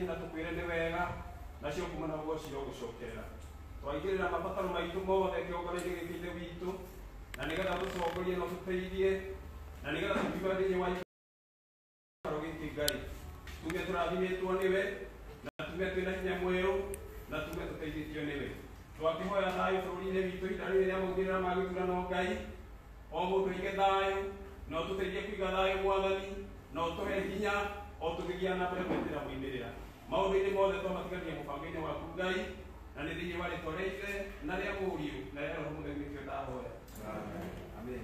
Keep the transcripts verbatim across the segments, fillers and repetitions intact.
na tukwire ni wega nacio kumana guo cio gucokerera twaigirira mabataro maitu mothe kiongore-ini giki witu na nigetha tucokorie no tuteithie na nigetha tukiuga thiini wa gĩikaro gĩkĩ Ngai tuge tũrathimitwo niwe na tuge twĩna hinya mwerũ na tuge tũteithĩtio niwe twakihoya thayũ bũrũri-inĩ witũ ihinda rĩrĩ rĩa maumĩrĩra ma gĩthurano Ngai o mũndũ aige thayũ no tũteithie kũiga thayũ Mwathani no tũhe hinya o tũgĩthiĩ na mbere gwetĩra moimĩrĩra maũndũ-inĩ mothe twamatigania mũbango-inĩ waku Ngai na nĩ thĩinĩ wa rĩĩtwa rĩa Ithe na rĩa Mũriũ na rĩa Roho Mũtheru nĩkĩo ndahoya. Amen.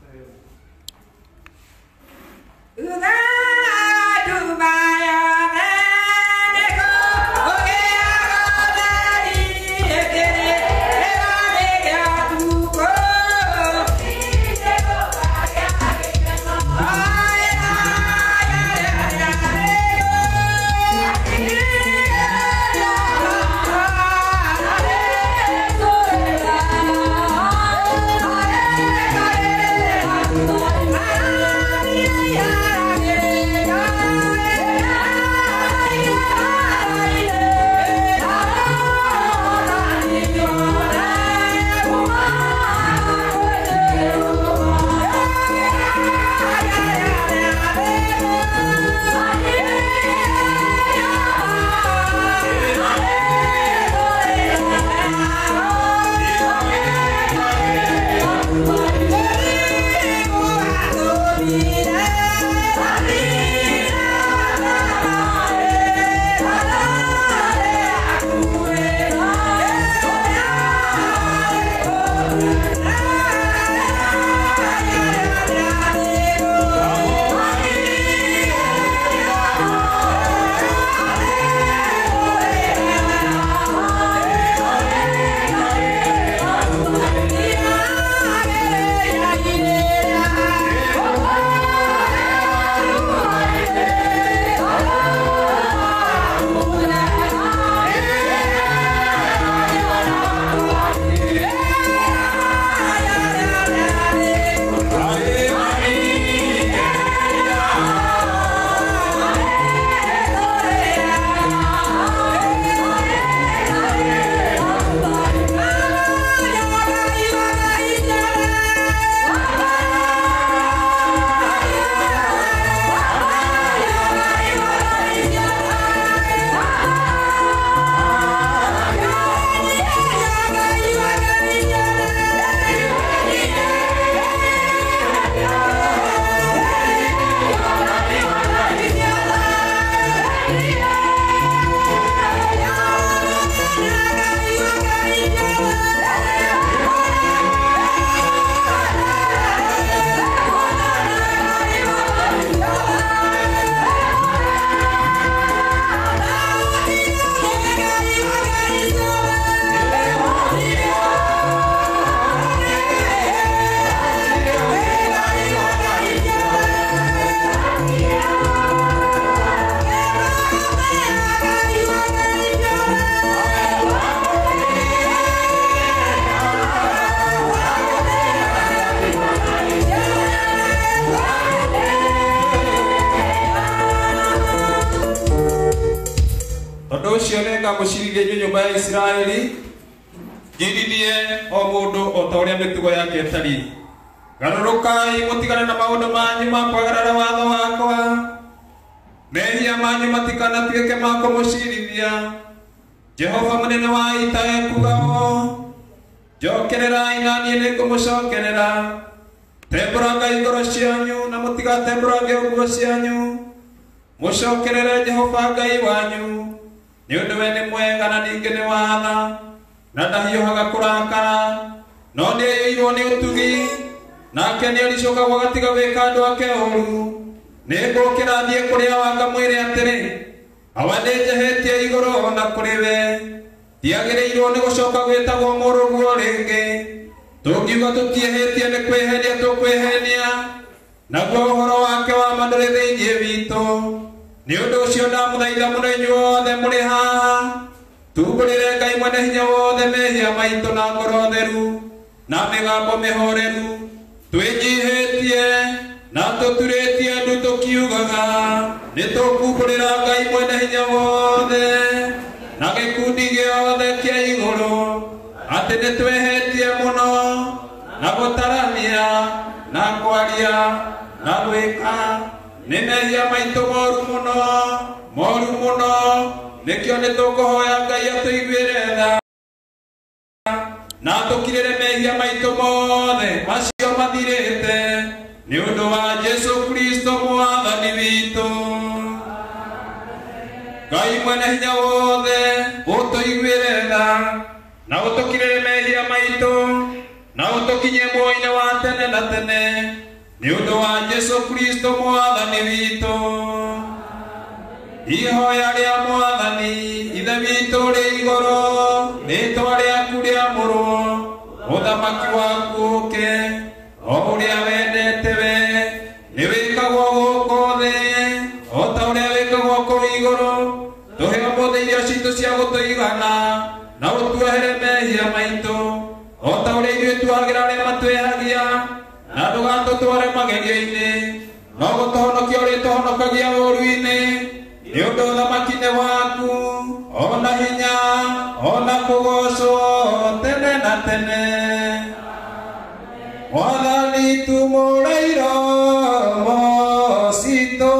Mũcirithie nyũmba ya Isiraeli njirithie o mũndũ o ta ũrĩa mĩtugo yake ĩtariĩ. Garũrũkai mũtigane na maũndũ manyu ma kwagarara watho wakwa, mehia manyu matikanatuĩke ma kũmũcirithia. Jehova mũnene wa ita ekuuga ũũ, njokererai na niĩ nĩngũmũcokerera. Tembũrangai ngoro cianyu na mũtigatembũrange nguo cianyu, mũcokerere Jehova Ngai wanyu. Nĩ ũndũ we nĩ mwega na ningĩ nĩ wa tha, na ndahiũhaga kũrakara, no nĩaiyũirwo nĩ ũtugi, nake nĩaricũkagwo agatiga gwĩka andũ ake ũũru. Nĩngũkĩra thiĩ kũrĩa wa ngamwĩre atĩrĩ, awa nĩnjehĩtie igũrũ na kũrĩ we, ndiagĩrĩirwo nĩ gũcoka gwĩtagwo mũrũguo rĩngĩ. Tũngiuga tũtiĩhĩtie nĩ kwĩhenia tũkwĩhenia, naguo ũhoro wake wa ma ndũrĩ thĩinĩ witũ. Nĩ ũndũ ũcio ndamũthaitha mũno inyuĩ othe mũrĩ haha, tumbũrĩre Ngai mwene hinya wothe mehia maitũ na ngoro theru na mĩgambo mĩhoreru, twĩnyiihĩtie na tũturĩtie ndu tũkiugaga nitukumburira Ngai mwene hinya wothe na gikundi giothe kia iguru ati nitwehetie muno na gutaramia na kwaria na gwika ni mehia maitu moru muno moru muno nikio nitukuhoya Ngai atuiguire tha na tukirire mehia maitu mothe macio mathirite ni undu wa Jesu Kristo mwathani witu. Ngai mwene hinya wothe utuiguire tha na utukirire mehia maitu na utukinye muoyo-ini wa tene na tene ni undu wa Jesu Kristo mwathani witu. Ihoya ria mwathani ithe witu ri iguru ritwa riaku riamurwo uthamaki waku uke o uria wendete we ni wikagwo guku thi o ta uria wikagwo kuru iguru. Tuhe umuthi irio citu cia gutuigana na utuehere mehia maitu o ta uria ithuĩ tuagira aria matwehagia na ndugatutware magerio-ini no gutuhonokia uri tuhonokagia ũũru-ini ni undu uthamaki-ini waku ona hinya ona kugocwo tene na tene. Mwathani tumũrairo citu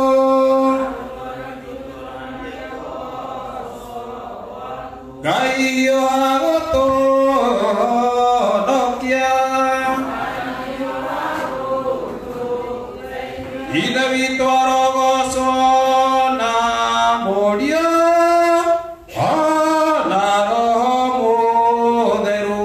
Ngai wa gũtũhonokia ithe witũ arogocwo na mũriũ ona Roho Mũtheru.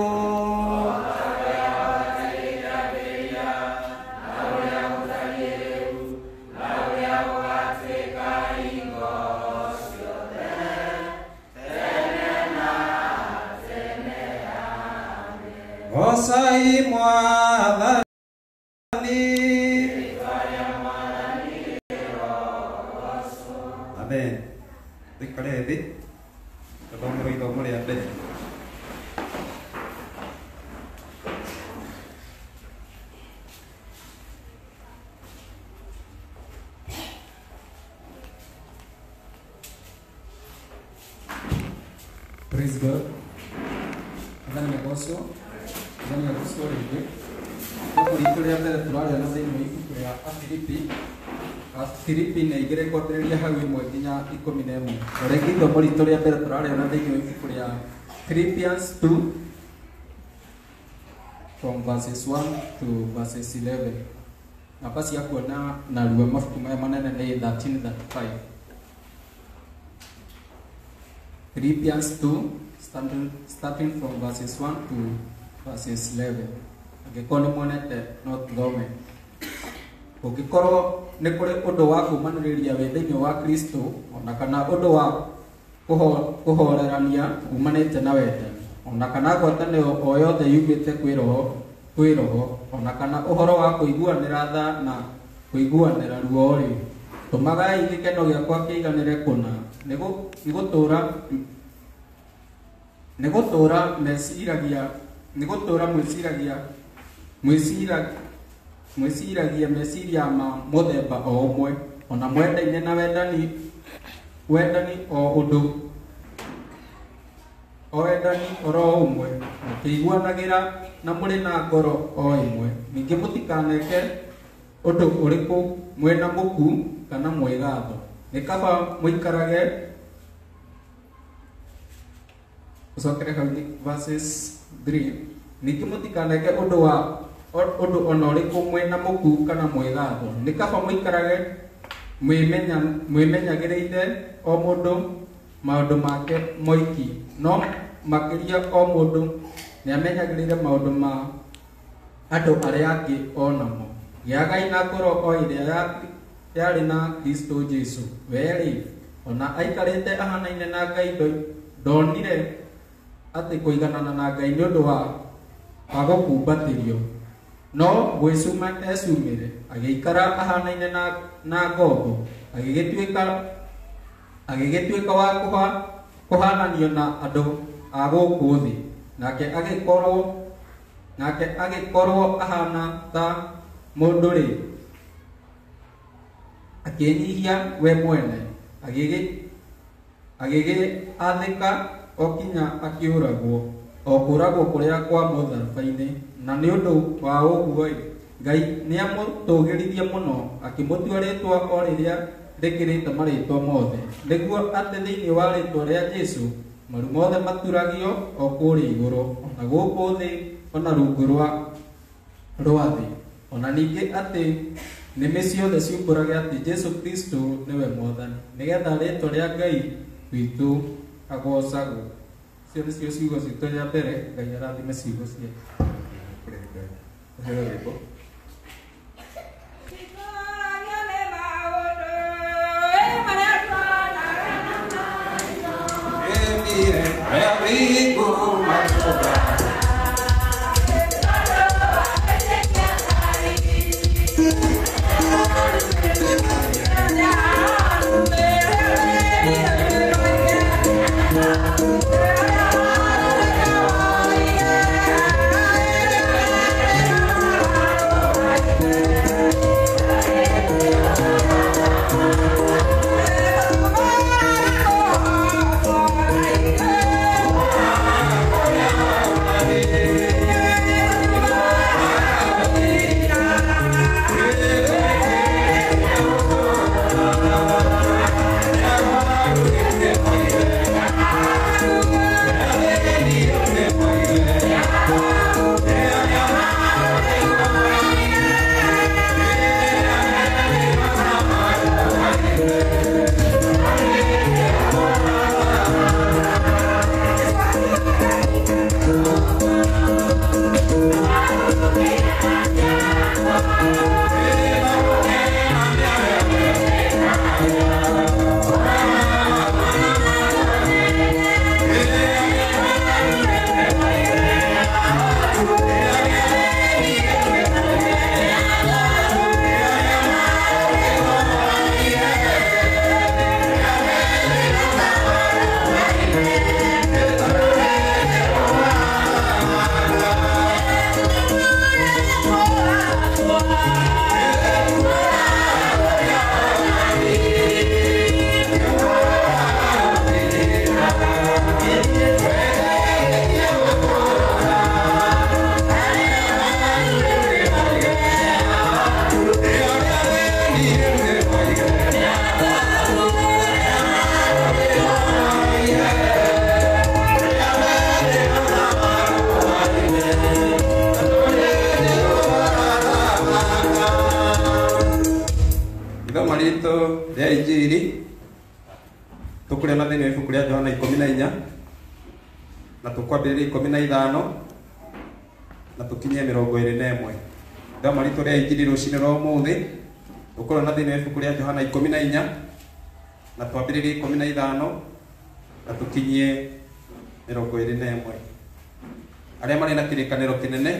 Gocai Mwathani. Amen. Tukare thĩ tũthomere ithomo rĩa mbere. Praise God. Adhani megoso. Adhani megoso rĩngĩ. Gũkũ ritũ rĩa mbere tũrarĩa na thĩinĩ wa ibuku rĩa Afilipi. Afilipi na igĩrĩ kwambĩrĩria hau ĩmwe nginya ikũmi na ĩmwe. Na rĩngĩ ithomo ritũ rĩa mbere tũrarĩa na thĩinĩ wa ibuku rĩa Philippians two from verses one to verses eleven. Nafasi ya kuona narua mabuku maya manene nĩ thirteen thirty-five. Philippians two starting, starting from verses one to verses eleven. Angĩkorwo nĩ muonete no tũthome. Ũngĩkorwo nĩ kũrĩ ũndũ wa kumanĩrĩria wĩ thĩinĩ wa Kristo ona kana ũndũ wa kũhorerania umanĩte na wendani ona kana ngwatanĩro o yothe yumĩte kwĩ roho kwĩ roho ona kana ũhoro wa kũiguanĩra tha na kũiguanĩra ruo rĩ tũmagai gĩkeno gĩakwa kĩiganĩre kũna nĩ gũtũũra nĩ gũtũũra meciragia nĩ gũtũũra mwĩciragia mwĩciragia mwĩciragia meciria ma mũthemba o ũmwe ona mwendaine na wendani wendani o ũndũ o wendani oro ũmwe mũkĩiguanagĩra na mũrĩ na ngoro o ĩmwe ningĩ mũtikaneke ũndũ ũrĩkũ mwena mũku kana mwĩgatho nĩ kaba mũikarage ũcokere hau verses three ningĩ mũtikaneke ũndũ wa ũndũ ona ũrĩkũ mwena mũku kana mwĩgatho nĩ kaba mũikarage mwĩmenya mwĩmenyagĩrĩire o mũndũ maũndũ make moiki no makĩria o mũndũ nĩamenyagĩrĩire maũndũ ma andũ arĩa angĩ o namo gĩagai na ngoro o ĩrĩa yarĩ na Kristo Jesu werĩ ona aikarĩte ahanaine na Ngai ndonire atĩ kũiganana na Ngai nĩ ũndũ wa gũkumbatĩrio no gwĩcuma ecumĩre agĩikara ahanaine na na ngombo agĩgĩtuĩka agĩgĩtuĩka wa kũhananio na andũ a gũkũ thĩ nake agĩkorwo nake agĩkorwo ahana ta mũndũ rĩ akĩnyihia we mwene agĩgĩ agĩgĩ athĩka o kinya akĩũragwo o kũragwo kũrĩa kwa mũtharaba-inĩ. Na nĩ ũndũ wa ũguo Ngai nĩ amũtũgĩrithie mũno akĩmũtua rĩtwa o rĩrĩa rĩkĩrĩte marĩtwa mothe, nĩguo atĩ thĩinĩ wa rĩtwa rĩa Jesũ maru mothe maturagio o kũrĩa igũrũ ona gũkũ thĩ ona rungu rwa rwa thĩ, ona ningĩ atĩ nĩmĩ ciothe ciumbũrage atĩ Jesũ Kristo nĩwe Mwathani, nĩgetha rĩtwa rĩa Ngai witũ agocagwo. Icio nĩcio ciugo citũ cia mbere. Ngai arathime ciugo cia Johana ikumi na inya na tukwambĩrĩria ikumi na ithano na tukinye mĩrongo ĩrĩ na ĩmwe. Thoma ritũ rĩa injili rũcinĩ rwa ũmũthĩ tũkorwo na thĩinĩ wa ibuku rĩa Johana ikumi na inya na twambĩrĩrie ikumi na ithano na tukinyie mĩrongo ĩrĩ na ĩmwe. Arĩa marĩ na kĩrĩkanĩro kĩnene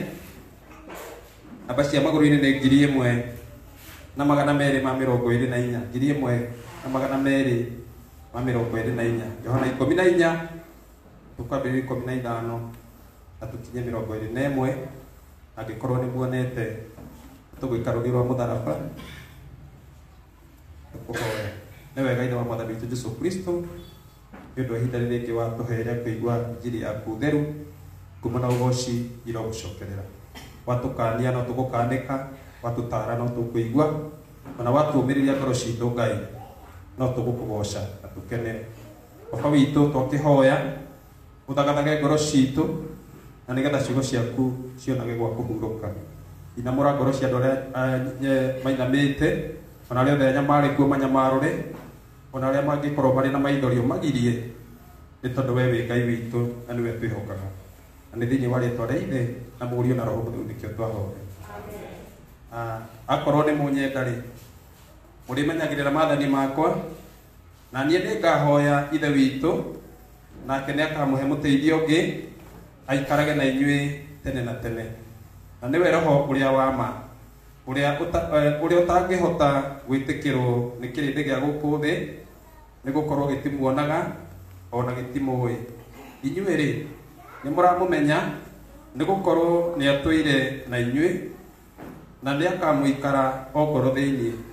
namba cia magũrũ-inĩ nĩ ngiri ĩmwe na magana merĩ ma mĩrongo ĩrĩ na inya, ngiri ĩmwe na magana merĩ ma mĩrongo ĩrĩ na inya. Johana ikumi na inya tukwambĩrĩria ikumi na ithano na tukinye mĩrongo ĩrĩ na ĩmwe. Angĩkorwo nĩ muonete tũgwĩka rũgĩ rwa mũtharaba tũkũhoya. Nĩ wega Ithe wa Mwathani witũ Jesũ Kristo nĩ ũndũ wa ihinda rĩrĩ rĩngĩ watũhe rĩa kũigua injili yaku theru kuma na ũgoci irogũcokerera. Watũkania no tũgũkanĩka, watũtara no tũkũigua, ona watuũmĩrĩria ngoro citũ Ngai no tũgũkũgoca na tũkene. Baba witũ twakĩhoya ũthagathage ngoro citũ na nĩgetha ciugo ciaku cionage gwa kũhurũka. Inamũra ngoro cia andũ arĩa mainamĩte, ona arĩa othe anyamarĩ kuo manyamarũre, ona arĩa mangĩkorwo marĩ na maithorio magirie, nĩ tondũ we wĩ Ngai witũ na nĩwe twĩhokaga. Na nĩ thĩinĩ wa rĩĩtwa rĩa Ithe na Mũriũ na Roho Mũtheru nĩkĩo twahoya. Akorwo nĩ mũnyenda-rĩ, mũrĩmenyagĩrĩra maathani makwa, na niĩ nĩngahoya Ithe witũ, nake nĩakamũhe mũteithia ũngĩ aikarage na inyuĩ tene na tene. Na nĩwe Roho ũrĩa wa ma, ũrĩa ũrĩa ũtangĩhota gwĩtĩkĩrwo nĩ kĩrĩndĩ gĩa gũkũ thĩ, nĩgũkorwo gĩtimuonaga ona gĩtimũĩ. Inyuĩ-rĩ nĩmũramũmenya nĩgũkorwo nĩatũire na inyuĩ na nĩakamũikara o ngoro thĩinĩ.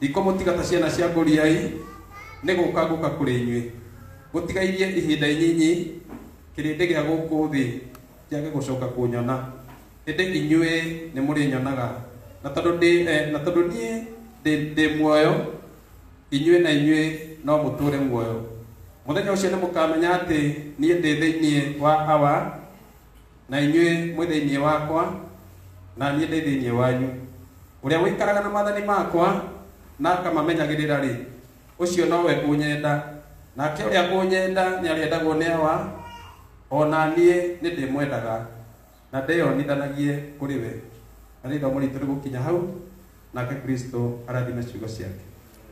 iko mutigata ciana cia nguriai nĩ gũka ngũka kũrĩ inyuĩ gũtigairie ihinda inyinyi kĩrĩndĩ gĩa gũkũ thĩ kĩage gũcoka kũnyona hĩndĩ inyuĩ nĩ mũrĩnyonaga na tondũ ndĩ na tondũ niĩ ndĩ muoyo inyuĩ na inyuĩ no mũtũre muoyo mũthenya ũcio nĩ mũkamenya atĩ niĩ ndĩ thĩinĩ wa awa na inyuĩ mwĩ thĩinĩ wakwa na niĩ ndĩ thĩinĩ wanyu ũrĩa wĩikaraga na maathani makwa na akamamenyagĩrĩra rĩ ũcio nowe ũnyenda nake ũrĩa ũnyenda nĩ arĩendagwo nĩ awa ona niĩ nĩ ndĩmwendaga na ndĩyonithanagie kũrĩ we na nĩ ithomo ritũ rĩgũkinya hau nake Kristo arathime ciugo ciake.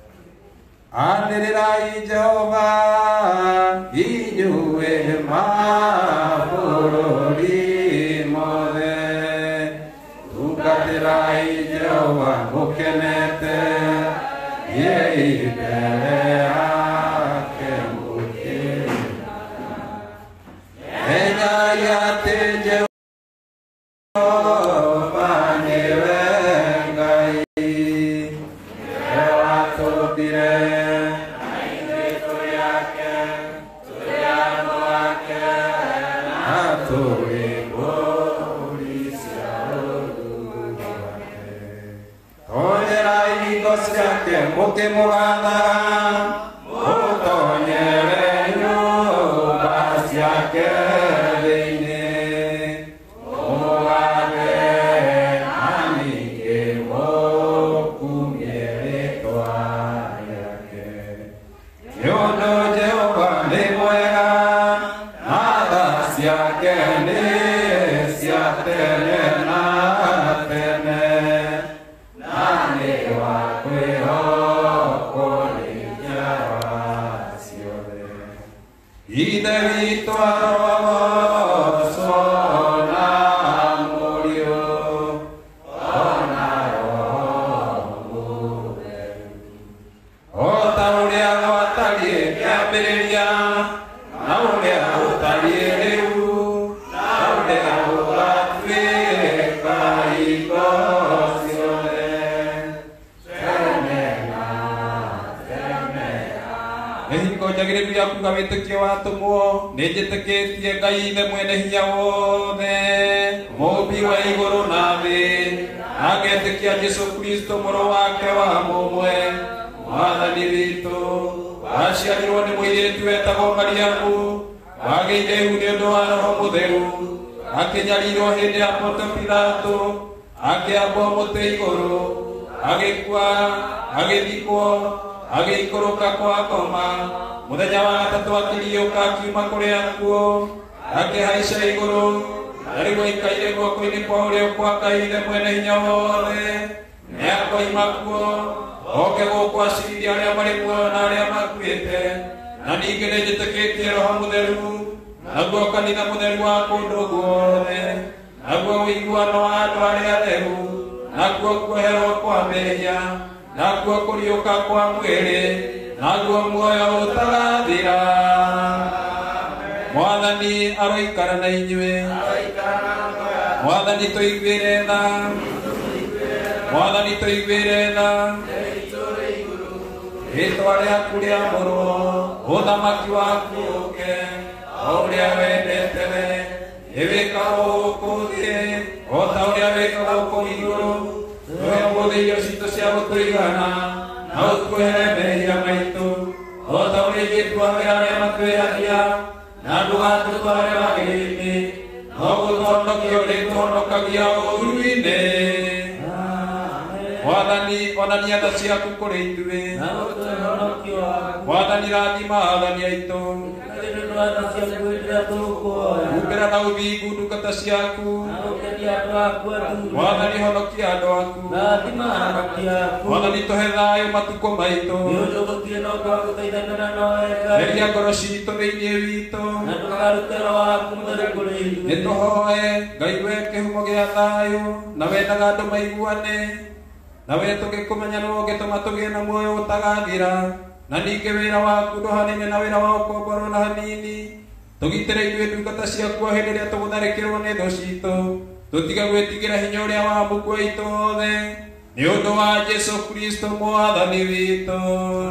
Anĩrĩrai Jehova inyuĩ mabũrũri mothe, tungatĩrai Jehova mũkenete, thiĩi mbere yake mũkĩinaga. Menyai atĩ Jehova nĩwe Ngai, nĩwe watũmbire mũkĩmũgathaga mũtonyere nyũmba ciake thĩinĩ mũgathe na ningĩ mũkumie rĩĩtwa rĩake nĩ ũndũ Jehova nĩ mwega na tha ciake nĩ cia tene na tene na nĩ wa Ithe witũ arogocwo na mũriũ ona Roho Mũtheru, o ta ũrĩa gwatariĩ kĩambĩrĩria na ũrĩa gũtariĩ rĩu na ũrĩa gũgatuĩka hingo ciothe tene na tene. Hingo njagĩrĩru ya kuga wĩtĩkio watũmwo nĩ njĩtĩkĩtie Ngai Ithe mwene hinya wothe mũmbi wa igũrũ na thĩ, na ngetĩkia Jesũ Kristo mũrũ wake wa mũmwe mwathani witũ, waciarirwo nĩ mũirĩtu wetagwo Mariamu, wagĩire ihu nĩ ũndũ wa Roho Mũtheru, akĩnyarirwo hĩndĩ ya Ponto Pilato, akĩambwo mũtĩ igũrũ, agĩkua, agĩthikwo, agĩikũrũka kwa ngoma, mũthenya wa gatatũ akĩriũka akiuma kũrĩ akuũ, akĩhaica igũrũ, na rĩu aikaire guoko-inĩ kwa ũrĩo kwa Ngai Ithe mwene hinya wothe, nĩakoima kuo oke gũkũ acirithie arĩa marĩ muoyo na arĩa makuĩte. Na ningĩ nĩ njĩtĩkĩtie Roho Mũtheru, naguo kanitha mũtheru wa kũndũ guothe, naguo ũiguano wa andũ arĩa atheru, naguo kuoherwo kwa mehia, naguo kũriũka kwa mwĩrĩ, naguo muoyo ũtagathira. Mwathani aroikara na inyuĩ, Mwathani tũiguĩre tha, Mwathani tũiguĩre tha, rĩĩtwa rĩaku rĩamũrwo, ũthamaki waku ũũke, o ũrĩa wendete we, ĩwĩkagwo gũkũ thĩ o ta ũrĩa wĩkagwo gũkũ igũrũ. Tũhe ũmũthĩ irio citũ cia gũtũigana, na ũtuohere mehia maitũ o ta ũrĩa ithuĩ tuohagĩra arĩa matwĩhagia, na ndũgatũtware magerio-inĩ, no gũtũhonokia ũrĩtũhonokagia ũũru-inĩ. Mwathani onania tha ciaku kũrĩ ithuĩ, Mwathani rathima aathani aitũ, humbĩra na ũthingu ndungata ciaku, Mwathani honokia andũ aku, Mwathani tũhe thayũ matukũ maitũ, theria ngoro citũ thĩinĩ witũ, nĩtũhoe Ngai we kĩhumo gĩa thayũ, na wendaga andũ maiguane, na we tũgĩkũmenya nĩwe ũngĩtũma tũgĩe na muoyo ũtagathira, na ningĩ wĩra waku ndũhanaine na wĩra wa ũkomborwo na hanini. Tũgitĩre ithuĩ ndungata ciaku hĩndĩ ĩrĩa tũgũtharĩkĩrwo nĩ thũ citũ, tũtige gwĩtigĩra hinya ũrĩa wa Mũkũ witũ wothe, nĩ ũndũ wa Jesũ Kristo mwathani witũ.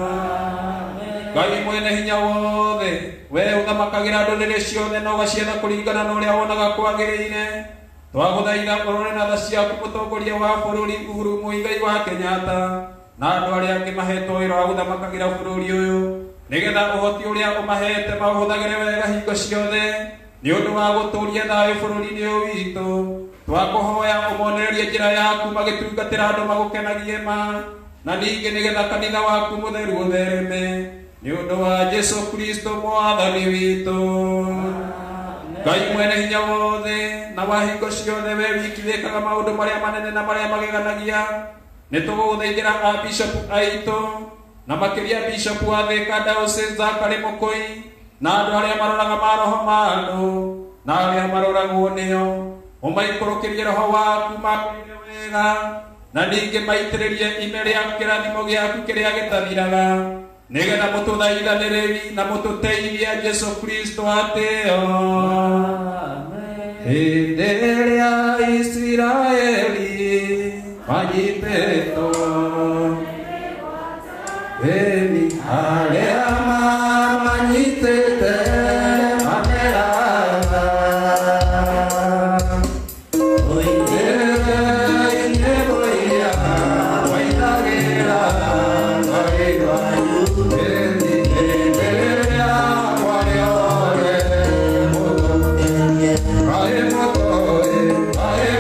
Ngai mwene hinya wothe, wee ũthamakagĩra ndũrĩrĩ ciothe na ũgaciatha kũringana na ũrĩa wonaga kwagĩrĩire, twagũthaitha ũrore na tha ciaku mũtongoria wa bũrũri Uhuru Muigai wa Kenyatta na andũ arĩa angĩ mahetwo wĩra wa gũthamakagĩra bũrũri ũyũ, nĩgetha ũhoti ũrĩa ũmahete maũhũthagĩre wega hingo ciothe nĩ ũndũ wa gũtũũria thayũ bũrũri-inĩ ũyũ witũ. Twakũhoya ũmonererie njĩra yaku magĩtungatĩra andũ magũkenagie ma, na ningĩ nĩgetha kanitha waku mũtheru ũthereme nĩ ũndũ wa Jesũ Kristo mwathani witũ. Ngai mwene hinya wothe na wa hingo ciothe, we wiki wĩkaga maũndũ marĩa manene na marĩa mageganagia, nĩ tũgũgũthaithĩra a bishop aitũ na makĩria bishop wa Thika Diocese Zachary Mũkũi na andũ arĩa maroraga maroho ma andũ na arĩa maroragwo nĩo, ũmaikũrũkĩrie roho waku makũrĩre wega, na ningĩ maitĩrĩrie ime rĩa kĩrathimo gĩaku kĩrĩa gĩtathiraga, nĩgetha mũtũthaithanĩrĩri na mũtũteithia Jesũ Kristo atĩo. Hĩndĩ ĩrĩa Isiraeli manyitĩtwo ĩni arĩa mamanyitĩte mameraga ũithĩrĩinĩ mũiya waithagĩra Ngai wanyu ĩni hĩndĩ ĩrĩa warĩore mũtũkĩrie Ngai mũtũĩ Ngai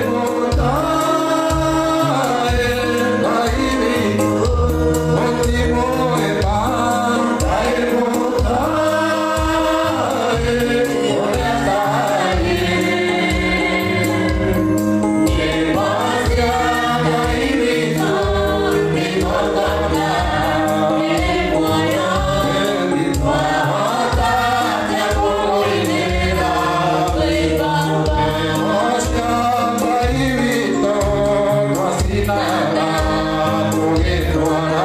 mũtũĩ Ngai witũ mũtimũĩma Ngai mũtũĩ ũrĩa thaĩ nĩmazia Ngai witũ nĩmotona nĩmuoyo nĩtwahota kũinĩra kwĩgamba nĩmazia Ngai witũ twacinaga tũgĩtwara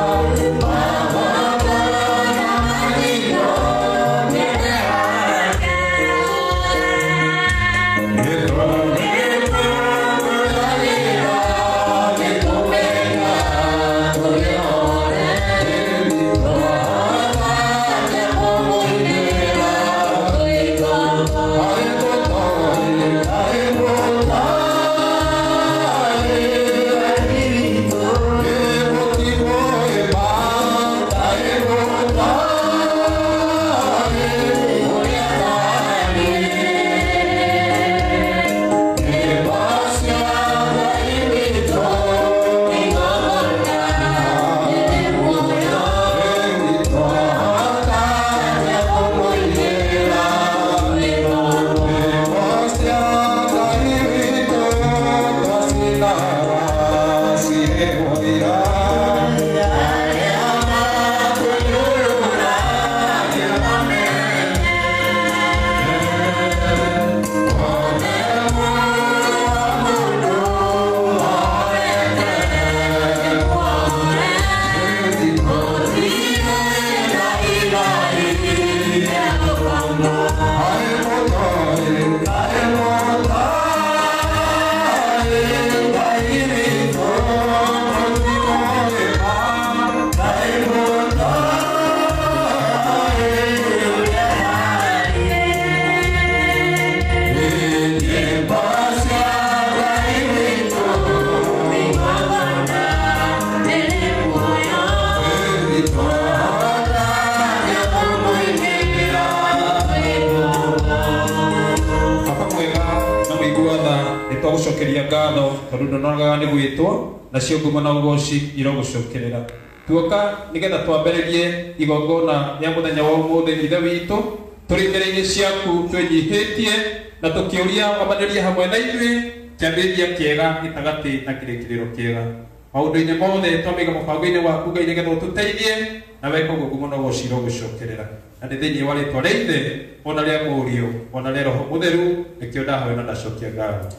gũcokeria ngatho tondũ ndonaga nĩ gwĩtwo nacio ngumo na ũgoci irogũcokerera. Tuoka nĩgetha twambĩrĩrie igongona rĩa mũthenya wa ũmũthĩ ithe witũ tũrĩ mbere-inĩ ciaku twĩnyihĩtie na tũkĩũria wamanĩrie hamwe na ithuĩ kĩambĩrĩria kĩega gĩtagatĩ na kĩrĩkĩrĩro kĩega. Maũndũ-inĩ mothe twamĩiga mũbango-inĩ waku Ngai nĩgetha ũtũteithie na weka ũguo ngumo na ũgoci irogũcokerera. Na nĩ thĩinĩ wa rĩĩtwa rĩa Ithe ona rĩa Mũriũ ona rĩa Roho Mũtheru nĩkĩo ndahoya na ndacokia ngatho.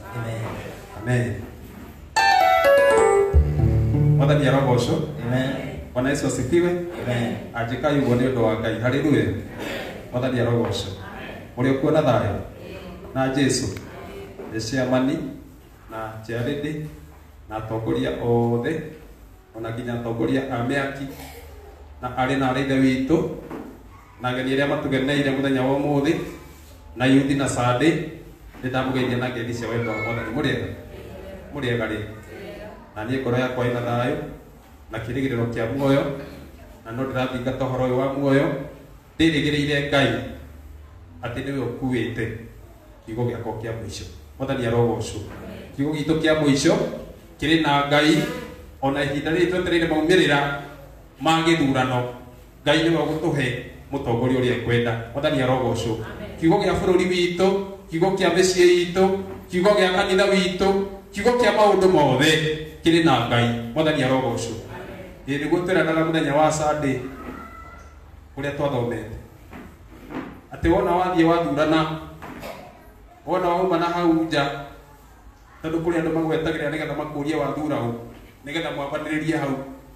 Amen. Mwathani arogocwo. Amen. Bwana Yesu asifiwe. Amen. Anjĩkai ũguo nĩ ũndũ wa Ngai. Haleluya. Mwathani arogocwo. Mũrĩ okuo na thayũ na Jesũ Eciamani na Charity na atongoria othe ona nginya atongoria a mĩaki na arĩ na arĩithe witũ na ageni arĩa matũgeneire mũthenya wa ũmũthĩ na yuthi na Sunday nĩ ndamũgeithia na ngeithi cia wendo wa Mwathani. Mũrĩega mũrĩega rĩ na niĩ ngoro yakwa ĩna thayũ na kĩrĩgĩrĩro kĩa muoyo na no ndĩrathingata ũhoro ũyũ wa muoyo ndĩrĩgĩrĩire Ngai atĩ nĩwe ũkuĩte kiugo gĩakwa kĩa mũico. Mwathani arogocwo. Kiugo gitũ kĩa mũico kĩrĩ na Ngai ona ihinda rĩrĩ twetereire maumĩrĩra ma gĩthurano. Ngai nĩwe ũgũtũhe mũtongoria ũrĩa ekwenda. Mwathani arogocwo. Kiugo gĩa bũrũri witũ, kiugo kĩa mĩciĩ itũ, kiugo gĩa kanitha witũ, kiugo kĩa maũndũ mothe kĩrĩ na Ngai. Mwathani arogocwo. Ĩ nĩguo twĩranaga mũthenya wa Sunday ũrĩa twathomete atĩ wona wathiĩ wathurana wona wauma na hau nja tondũ kũrĩ andũ magwetagĩrĩra nĩgetha makũrie wathura ũ nĩgetha mwambanĩrĩrie hau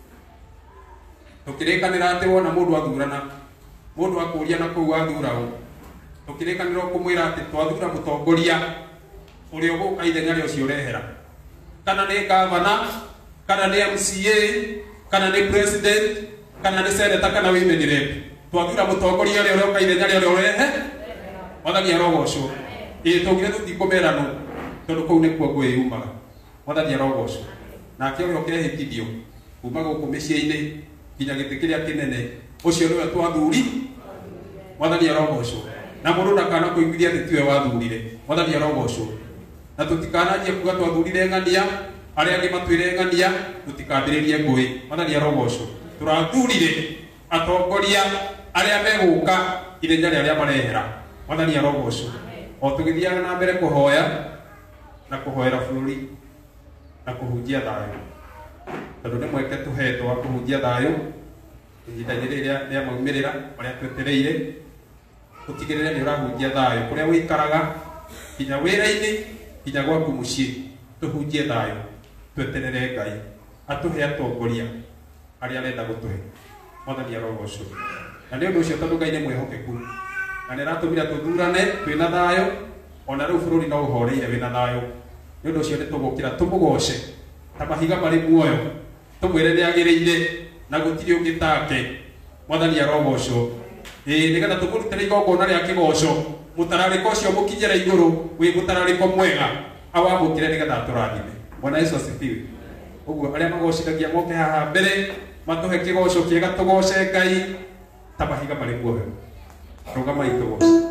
tũkĩrĩkanĩra atĩ wona mũndũ athurana mũndũ akũria na kũu wathura ũ tũkĩrĩkanĩra kũmwĩra atĩ twathura mũtongoria ũrĩa ũgũka ithenya rĩa ũcio ũrehera kana nĩ gavana kana nĩ M C A kana nĩ president kana nĩ senator kana women rep twathura mũtongoria ũrĩa ũroka ithenya rĩa ũrĩa ũrehe. Mwathani arogocwo. Ĩ tũgire tũtikũmerano tondũ kũu nĩkuo ngũĩ yumaga. Mwathani arogocwo. Nake ũrĩa ũkehĩtithio kuma gũkũ mĩciĩ-inĩ nginya gĩtĩ kĩrĩa kĩnene ũcio nĩwe twathuri. Mwathani arogocwo. Na mũndũ ndakanakũiguithia atĩ tiwe wathurire. Mwathani arogocwo. Na tũtikananjie kuga twathurire ng'ania arĩa angĩ matwĩre ng'ania tũtikambĩrĩrie ngũĩ. Mwathani arogocwo. Tũrathurire atongoria arĩa megũka ithenya rĩa arĩa marehera. Mwathani arogocwo. O tũgĩthiaga na mbere kũhoya na kũhoera bũrũri na kũhunjia thayũ tondũ nĩ mweke tũhetwo wa kũhunjia thayũ ihinda-inĩ rĩrĩa rĩa maumĩrĩra marĩa twetereire ũtigĩrĩre nĩ ũrahunjia thayũ kũrĩa wĩikaraga nginya wĩra-inĩ nginya gwaku mũciĩ tũhunjie thayũ tweterere Ngai atũhe atongoria arĩa arenda gũtũhe. Mwathani arogocwo. Na nĩ ũndũ ũcio tondũ Ngai nĩ mwĩhokeku na nĩ aratũmire tũthurane twĩna thayũ ona rĩu bũrũri no ũhoreire wĩna thayũ. Nĩ ũndũ ũcio nĩ tũgũkĩra tũmũgoce ta mahiga marĩ muoyo tũmwĩre nĩ agĩrĩire na gũtirĩ ũngĩ take. Mwathani arogocwo. Ĩ nĩgetha tũmũrutĩre igongona rĩa kĩgoco mũtararĩko ũcio mũkinyĩre igũrũ wĩ mũtararĩko mwega awamũkĩre nĩgetha atũrathime. Bwana Yesu asifiwe. Ũguo arĩa magocithagia moke haha mbere matũhe kĩgoco kĩega tũgoce Ngai ta mahiga marĩ muoyo. Rũgamai tũgoce.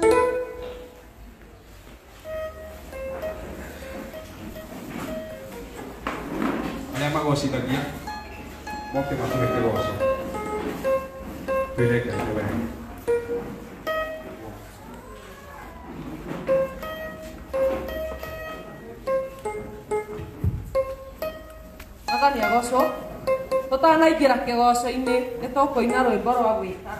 Arĩa magocithagia moke matũhe kĩgoco twĩre Ngai nĩ wega. Mwathani agocwo. Tũtanaingĩra kĩgoco-inĩ nĩ tũkũina rwĩmbo rwa gwĩta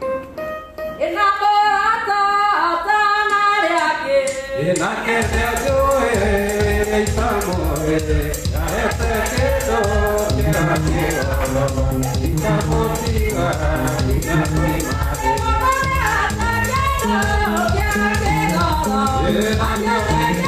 ĩnamũrata atana rĩake Inakete ajue itamore Yaete kendo kira kiolo Ikamotiga inakuimade Ĩnamũrata kendo kira kiolo Inakete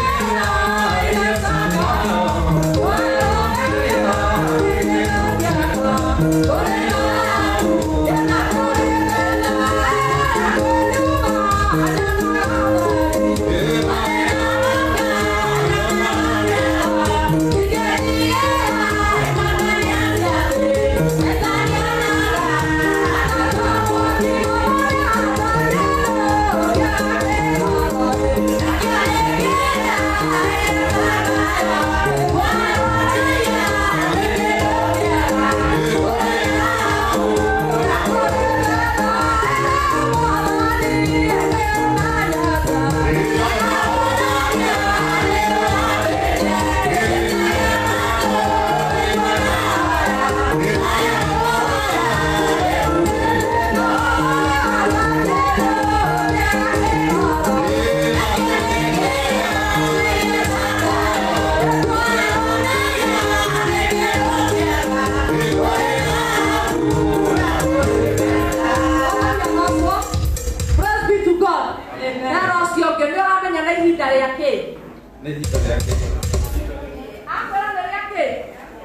Necesito de aquello. Ah, pero de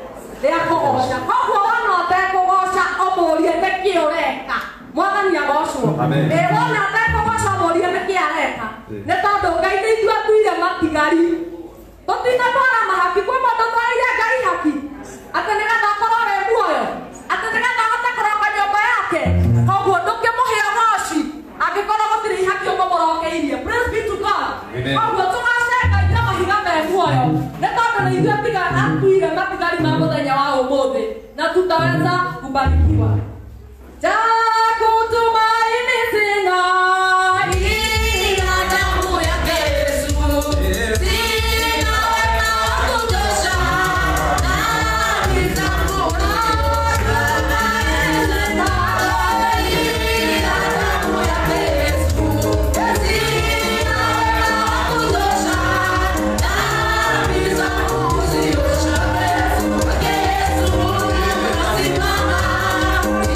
nĩkĩ ũreka mwathani agocwo Amen. wona ndekũgocomoria nĩkĩ areka nĩ tondũ Ngai nĩ ithuĩ atuire matigari tũtinatwara mahaki kwĩ mũndũ twarĩire Ngai haki atĩ nĩgetha akorwo we muoyo atĩ nĩgetha ahote kũroka nyũmba yake koguo ndũkĩmũhe ũgoci angĩkorwo gũtirĩ ihaki ũmũmũrokeirie. Praise be to God. Koguo tũgacenga ithuĩ mahiga me muoyo nĩ tondũ nĩ ithuĩ tiga atuire matigari ma mũthenya wa ũmũthĩ na tutaweza kubarikiwa. Takutumaini sina ila damu yake Yesu. Sina wema wa kutosha dhambi zangu natumaini sina ila damu yake Yesu. Sina wema wa kutosha dhambi zangu ziosha Yesu. Yesu nasimama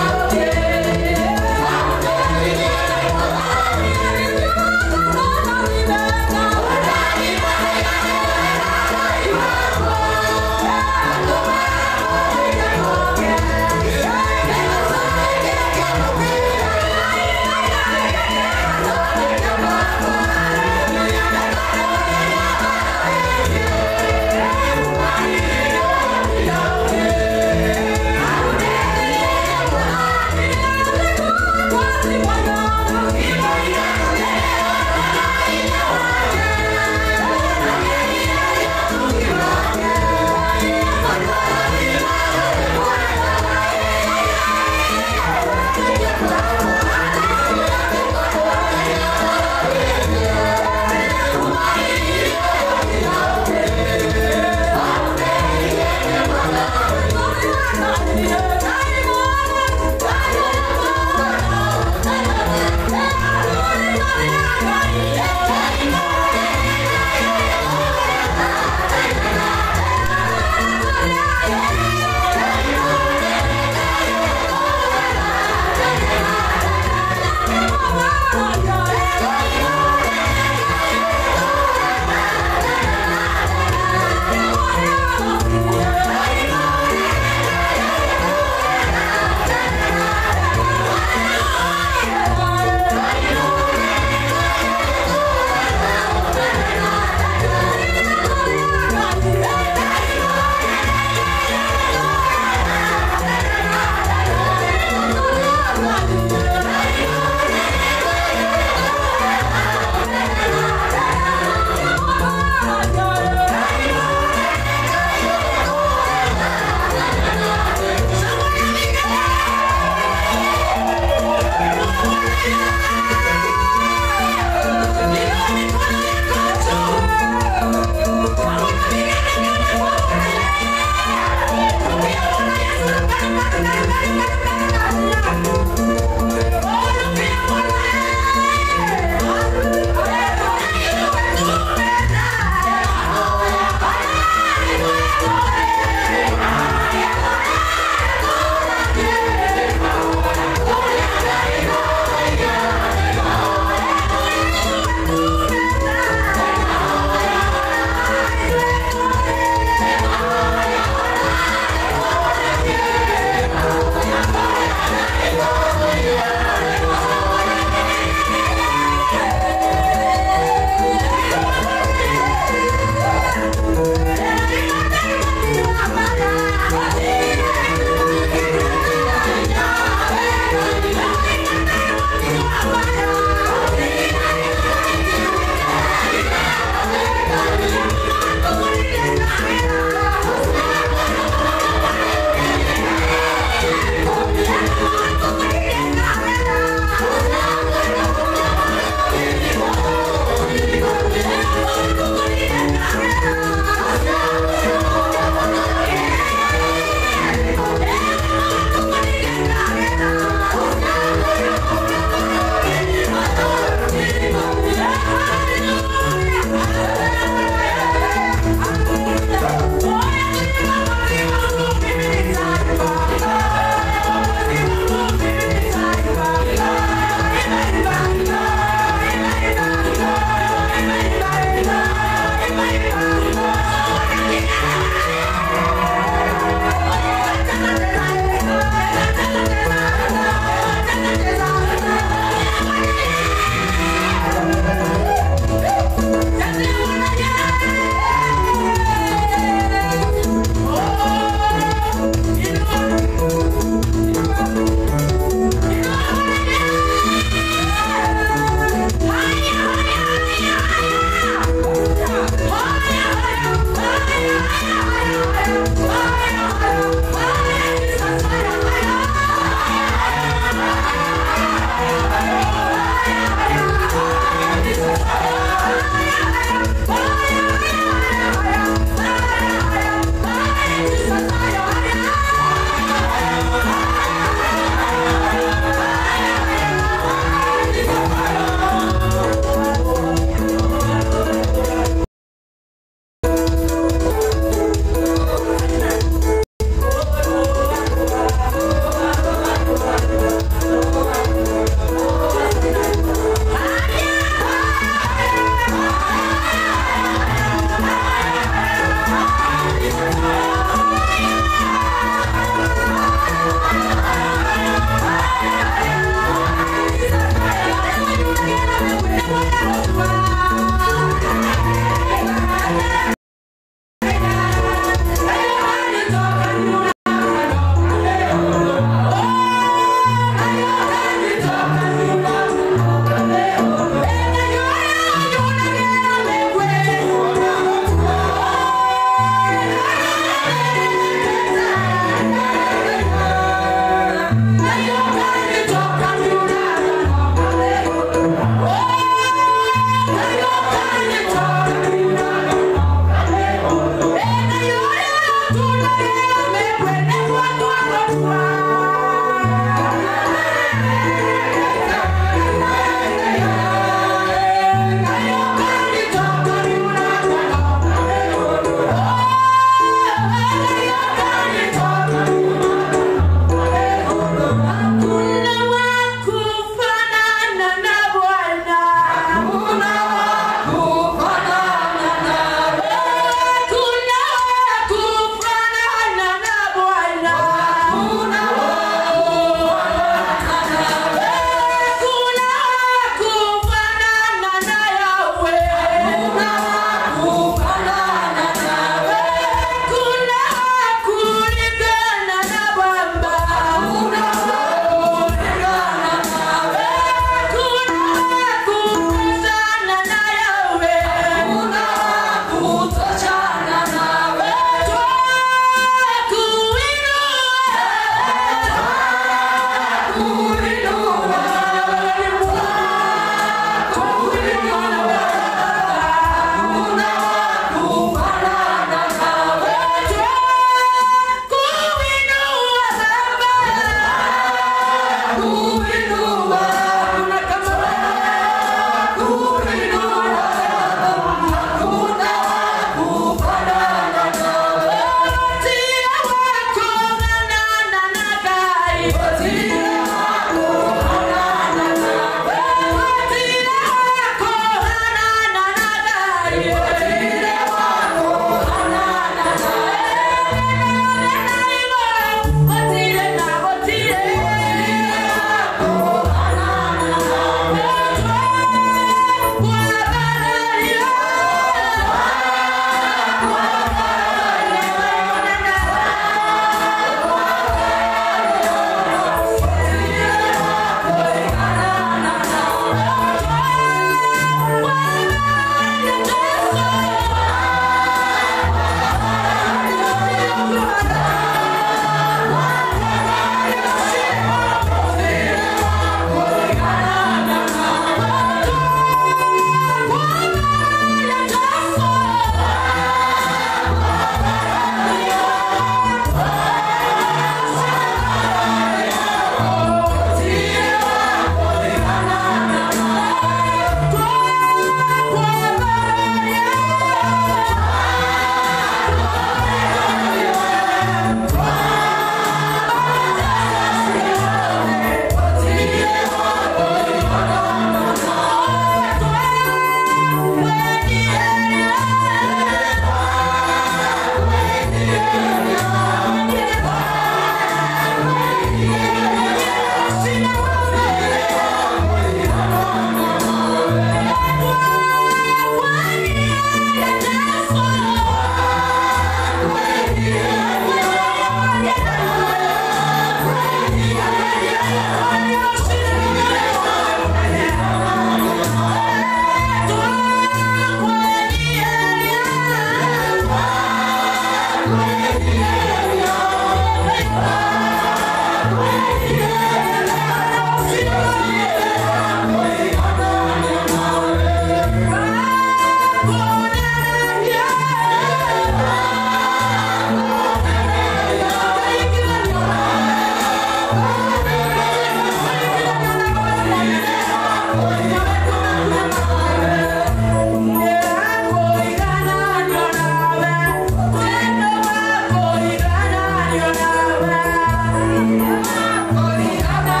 Bye.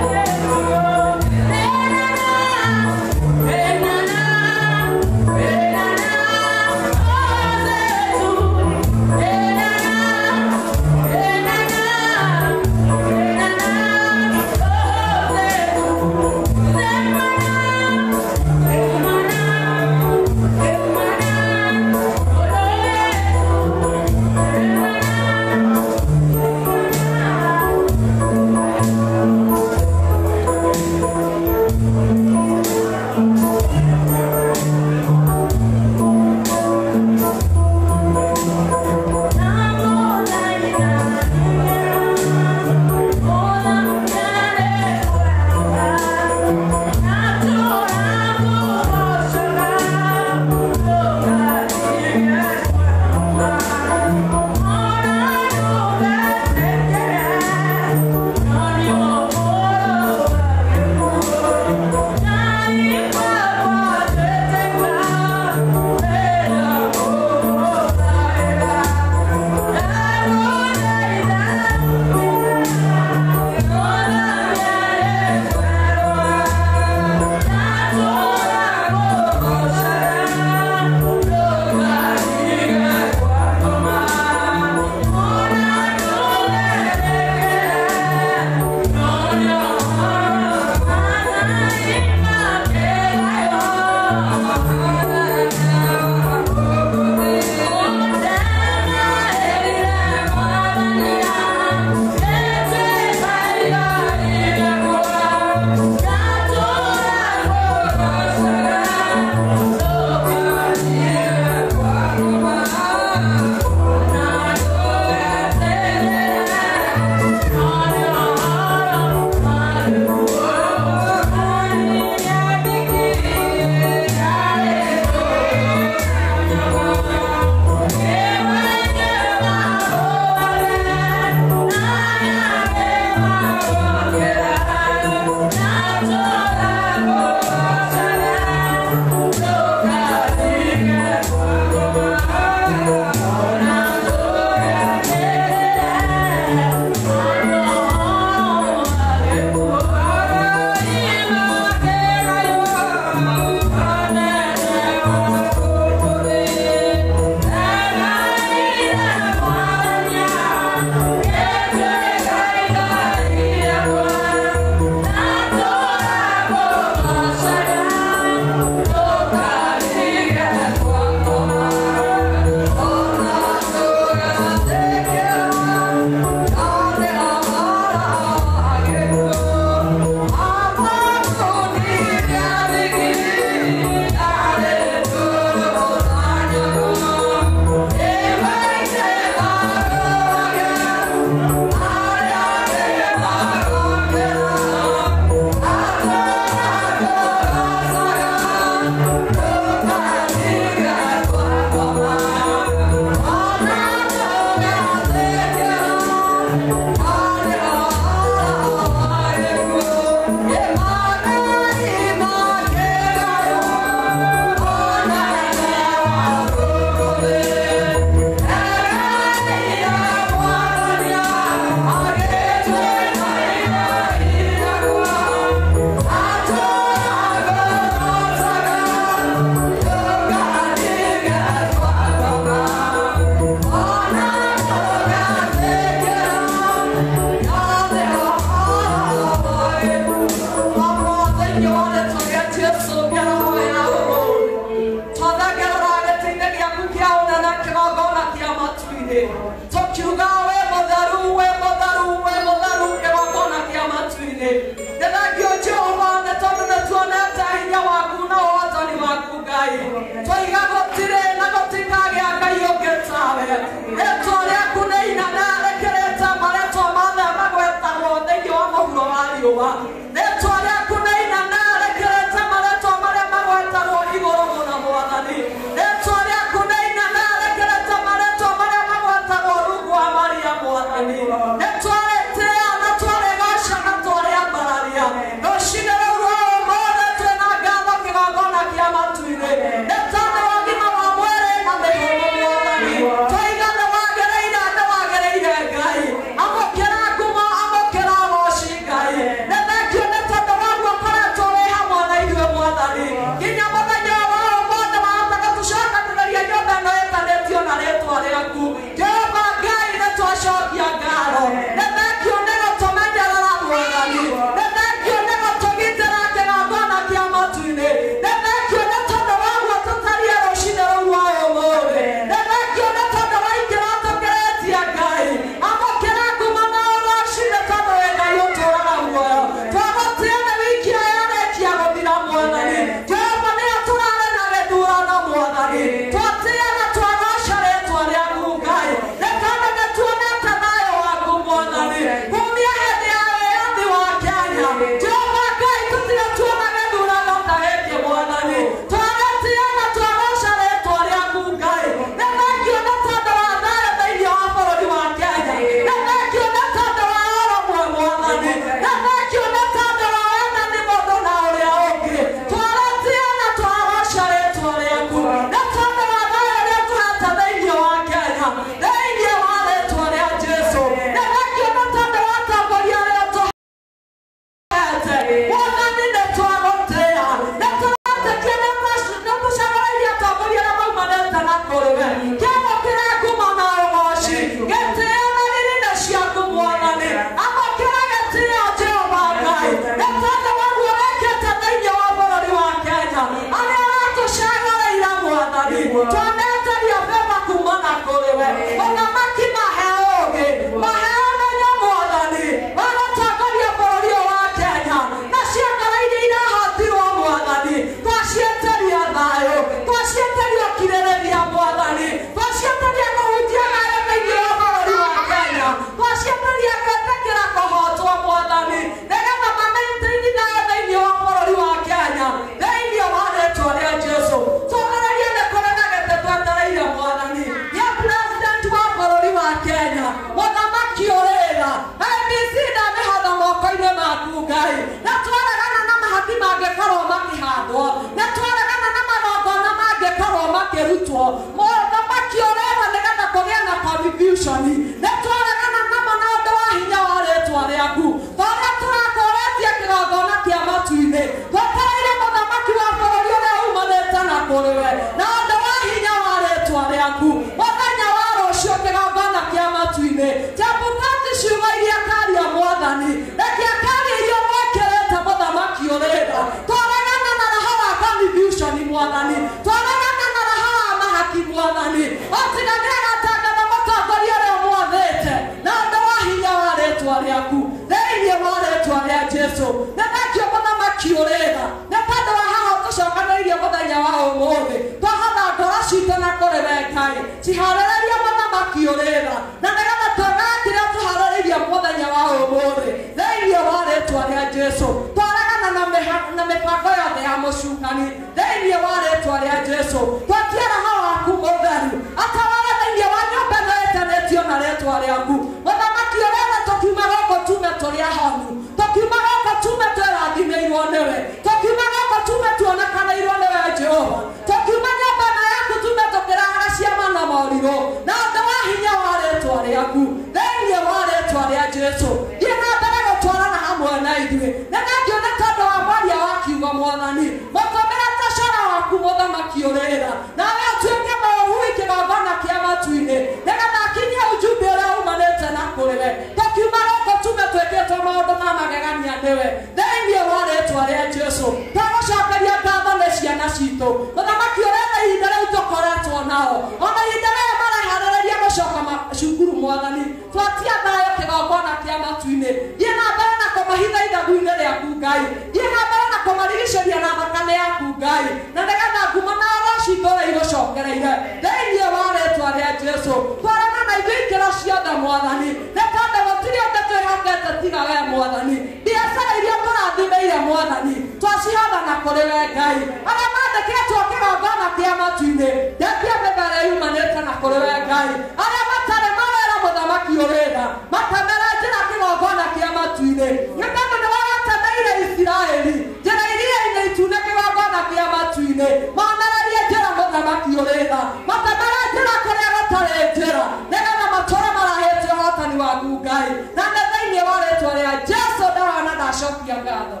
makĩrutwo mũthamaki ũrenda nĩgetha kũgĩa na confusion nĩ twaregana namo na ũndũ wa hinya wa rĩtwa rĩaku tondũ tũrakũrĩtie kĩgongona kĩa matu-inĩ twetereire mũthamaki wa bũrũri ũrĩa umanĩte na kũrĩwe na ũndũ wa hinya wa rĩtwa rĩaku mũthenya wa rũciũ kĩgongona kĩa matu-inĩ Chebukati ciugo iria karia Mwathani reke karia iria mwĩkĩrĩte mũthamaki ũrenda twaregana na roho wa confusion Mwathani twaregana na roho wa mahaki Mwathani ũtiganĩre gatangatho mũtongoria ũrĩa mwathĩte na ũndũ wa hinya wa rĩtwa rĩaku thĩinĩ wa rĩtwa rĩa Jesũ nĩ thengio mũthamaki ũrenda nĩ tondũ wa haha tũcokanĩrĩirie mũthenya wa ũmũthĩ twahatha ngoro citũ na kũrĩ we Ngai ciharĩrĩrie mũthamaki ũrenda na nĩgetha twĩkaga kĩrĩa tũharĩrĩirie mũthenya wa ũmũthĩ thĩinĩ wa rĩtwa rĩa Jesũ twaregana na mĩbango yothe ya mũcukani thĩinĩ wa rĩtwa rĩa Jesũ twatie roho waku mũtheru atawale thĩinĩ wa nyũmba ĩno ĩtanĩtio na rĩtwa rĩaku mũthamaki ũrenda tũkiuma gũkũ tume tũrĩ ahonu tũkiuma gũkũ tume twĩrathimĩirwo nĩwe tũkiuma gũkũ tume tuonekanĩirwo nĩwe Jehova tũkiuma nyũmba ĩno yaku tume tũkĩrahaga ciama na morirũ na ũndũ wa hinya wa rĩtwa rĩaku thĩinĩ wa rĩtwa rĩa Jesũ thiĩ na mbere gũtwarana hamwe na ithuĩ nĩ thengio nĩ tondũ wa mwaria wa kiugo Mwathani mũtũmĩre ta coro waku mũthamaki ũrĩra nawe ũtuĩke mũhui kĩgongona kĩa matu-inĩ nĩgetha akinyie ujumbe ũrĩa umanĩte na kũrĩwe tũkiuma gũkũ tume twĩkĩtwo maũndũ ma magegania nĩwe thĩinĩ wa rĩtwa rĩa Jesũ twagũcokeria ngatho nĩ ciana citũ mũthamaki ũrenda ihinda rĩu tũkoretwo nao ona ihinda rĩrĩa mareharĩrĩria gũcoka cukuru Mwathani twatia thayũ kĩgongona kĩa matu-inĩ thiĩ na mbere na kũmahitha ithagu-inĩ rĩaku Ngai thiĩ na mbere na kũmarigicĩria na thakame yaku Ngai na nĩgetha ngumo na oro citũ igũcokereire thĩinĩ wa rĩtwa rĩa Jesũ twarana na ithuĩ ikĩro ciothe Mwathani nĩ tondũ gũtirĩ ũndũ twĩhokete tiga we Mwathani biacara iria tũrathimĩire Mwathani twacihotha na kũrĩ we Ngai arĩa mandĩkĩtwo kĩgongona kĩa matu-inĩ ndetia mĩmera yumanĩte na kũrĩ we Ngai arĩa matarĩ mawĩra mũthamaki ũrenda makamera njĩra kĩgongona kĩa matu-inĩ nĩ tondũ nĩ wagatemeire Isiraeli njĩra iria inĩ itune kĩgongona kĩa matu-inĩ manererie njĩra mũthamaki ũrenda matemere njĩra kũrĩa gũtarĩ njĩra nĩgetha matũũre marahĩtie ũhotani waku Ngai na nĩ thĩinĩ wa rĩtwa rĩa Jesũ ndarona ndacokia ngatho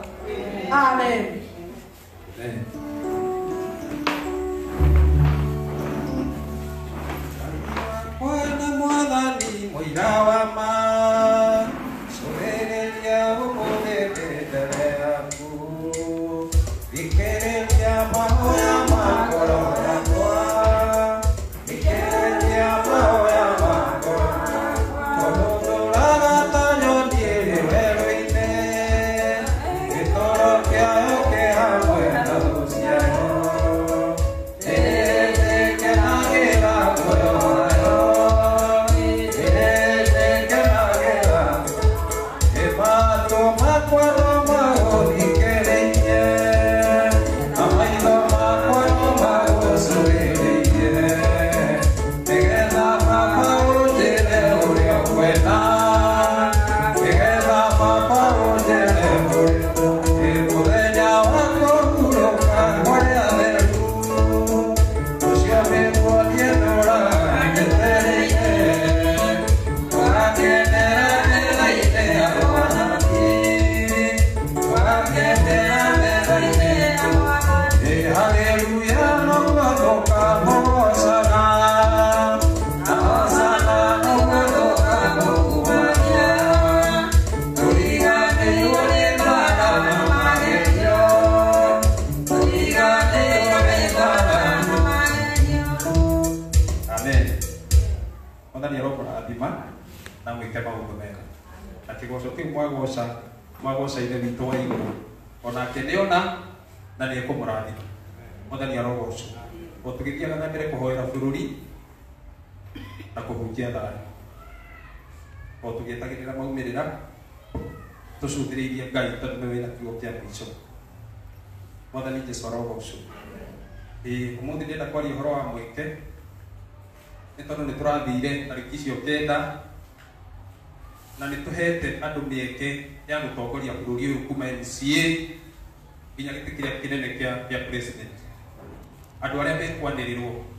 amen. Amen. Mwana Mwathani mũira wa ma corereria ũmũthĩ mbere yaku thikĩrĩria mahoya ma ngoro yakwa thikĩrĩria mahoya ma ngoro tondũ ndũraga ta nyoni ĩrĩ werũ-inĩ gĩtoro kĩayo kĩ hamwe na thũ ciayo ĩrĩkenagĩra muoyo wayo ĩrĩkenagĩra ĩmatũ makwa no magũthikĩrĩirie na maitho makwa no magũcũhĩrĩirie nĩgetha baba ũnjĩre ũrĩa ũkwenda nĩgetha baba ũnjĩre ũrĩa mũthenya wa kũhurũka kũrĩa theru ũcio nĩguo niĩ ndũraga njetereire ũgakenera mĩra-inĩ ya Mwathani ũgakenera mĩra-inĩ ya Mwathani haleluya noguo tũkamũgocaga na hosana noguo tũkamũkumania tũriganĩirwo nĩ thara na magerio tũriganĩirwo nĩ thara na magerio. Amen. Mwathani arokũrathima na mwĩke maũndũ mega na kĩgoco kĩu mwagoca mwagoca ithe witũ wa igũrũ onake nĩona na nĩ ekũmũrathima. Mwathani arogocwo o tũgĩthiaga na mbere kũhoera bũrũri na kũhunjia thayũ o tũgĩetagĩrĩra maumĩrĩra tũcũthĩrĩirie Ngai tondũ nĩ wĩra kiugo kĩa mũico. Mwathani Jesũ arogocwo. Ĩĩ ũmũthĩ ndĩrenda kwaria ũhoro wa mweke nĩ tondũ nĩ tũrathire tarĩki icio kenda na nĩ tũhete andũ mĩeke ya gũtongoria bũrũri ũyũ kuma M C A nginya gĩtĩ kĩrĩa kĩnene kĩa president. Andũ arĩa mekwanĩrĩrwo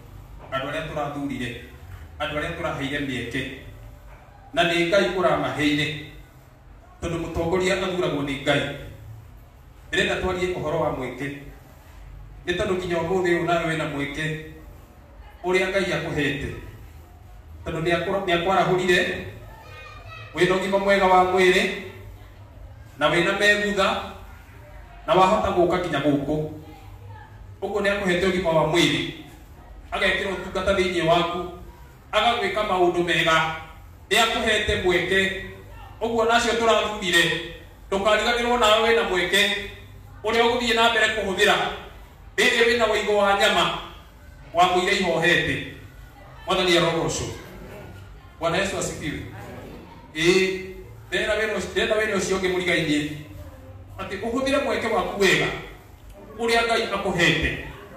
andũ arĩa tũrathurire, andũ arĩa tũraheire mĩeke, na nĩ Ngai ũramaheire, tondũ mũtongoria athuragwo nĩ Ngai. Ndĩrenda twarie ũhoro wa mweke, nĩ tondũ nginya ũmũthĩ ũyũ nawe wĩna mweke ũrĩa Ngai akũhete, tondũ nĩ akwarahũrire wĩna ũgima mwega wa mwĩrĩ na wĩna megutha na wahota gũka nginya gũkũ. Ũguo nĩ akũhete ũgima wa mwĩrĩ, agekĩra ũtungata thĩinĩ waku, agagwĩka maũndũ mega, nĩ akũhete mweke. Ũguo nacio tũrathurire ndũkariganĩrwo nawe wĩna mweke ũrĩa ũgũthiĩ na mbere kũhũthĩra rĩrĩa wĩna ũigũ wa nyama wa mũira ihohete. Mwathani arogocwo. Bwana Yesu asifiwe. Ĩĩ ndĩrenda wĩra ũcio ũngĩ mũrigainie atĩ ũhũthĩre mweke waku wega ũrĩa Ngai akũhete.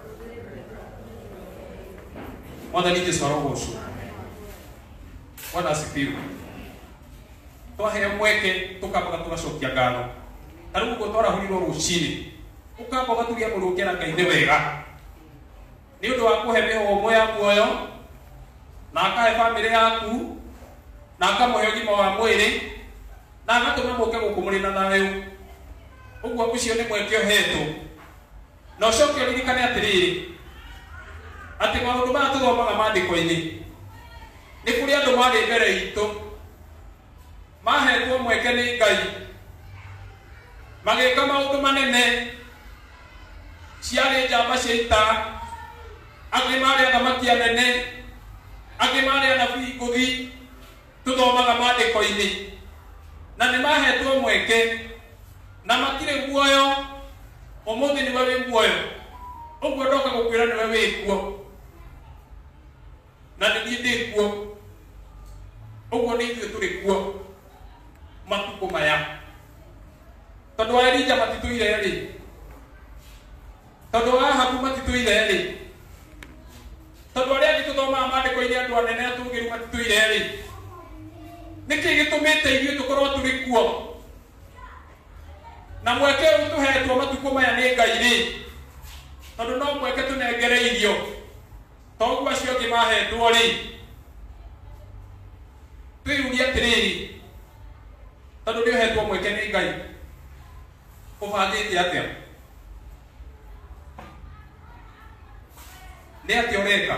Mwathani Jesũ arogocwo. Bwana asifiwe. Twaheo mweke tũkambaga tũgacokia ngatho. Ta rĩu ũguo twarahũrirwo rũcinĩ ũkamba ũgatugia mũrũkĩra Ngai nĩ wega nĩ ũndũ wa kũhe mĩhũmũ ya muoyo na akahe bamĩrĩ yaku na akamũhe ũgima wa mwĩrĩ na agatũma mũke gũkũ mũrĩ na thayũ. Ũguo ũcio nĩ mweke ũhetwo, na ũcoke ũririkane atĩrĩrĩ atĩ maũndũ maya tũthomaga maandĩko-inĩ nĩ kũrĩ andũ marĩ mbere itũ mahetwo mweke nĩ Ngai magĩka maũndũ manene. Ciarĩ njamba cia ita, angĩ marĩ athamaki anene, angĩ marĩ anabii ngũthi, tũthomaga maandĩko-inĩ, na nĩ mahetwo mweke na matirĩ guoyo. Ũmũthĩ nĩwe wĩ muoyo, ũguo ndoka gũkwĩra nĩwe wĩ kuo na nĩ niĩ ndĩ kuo. Ũguo nĩ ithuĩ tũrĩ kuo matukũ maya, tondũ wa Elija matitũire rĩ, tondũ wa Ahabu matitũire rĩ, tondũ arĩa angĩ tũthomaga maandĩko-inĩ andũ anene atũgĩru matitũire rĩ, nĩkĩ gĩtũmĩte ithuĩ tũkorwo tũrĩ kuo? Na mweke ũyũ tũhetwo matukũ maya nĩ Ngai rĩ, tondũ no mweke tũnengereirio toguo acio angĩ mahetwo rĩ. Twĩyũrie atĩrĩrĩ, tondũ nĩ ũhetwo mweke nĩ Ngai, ũbangĩte atĩa? Nĩ atĩa ũreka?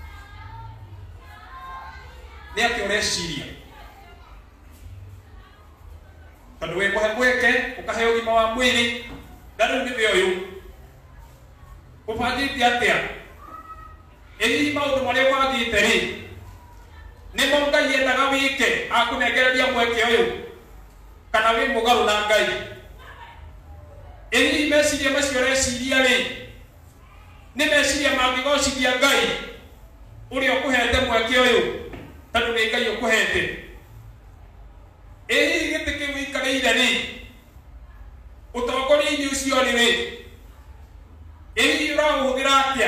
Nĩ atĩa ũreciria? Tondũ wĩkũhe mweke ũkahe ũgima wa mwĩrĩ na rĩu nĩwe ũyũ, ũbangĩte atĩa? Ĩ hihi maũndũ marĩa ũbangĩte rĩ nĩmo Ngai endaga wĩke akũnengereria mweke ũyũ, kana wĩ mũgarũ na Ngai? Ĩ hihi meciria macio ũreciria rĩ nĩ meciria mangĩgocithia Ngai ũrĩa ũkũhete mweke ũyũ, tondũ nĩ Ngai ũkũhete? Ĩ hihi gĩtĩ kĩu ũikarĩire rĩ, ũtongoria-inĩ ũcio rĩ, ĩ hihi ũraũhũthĩra atĩa?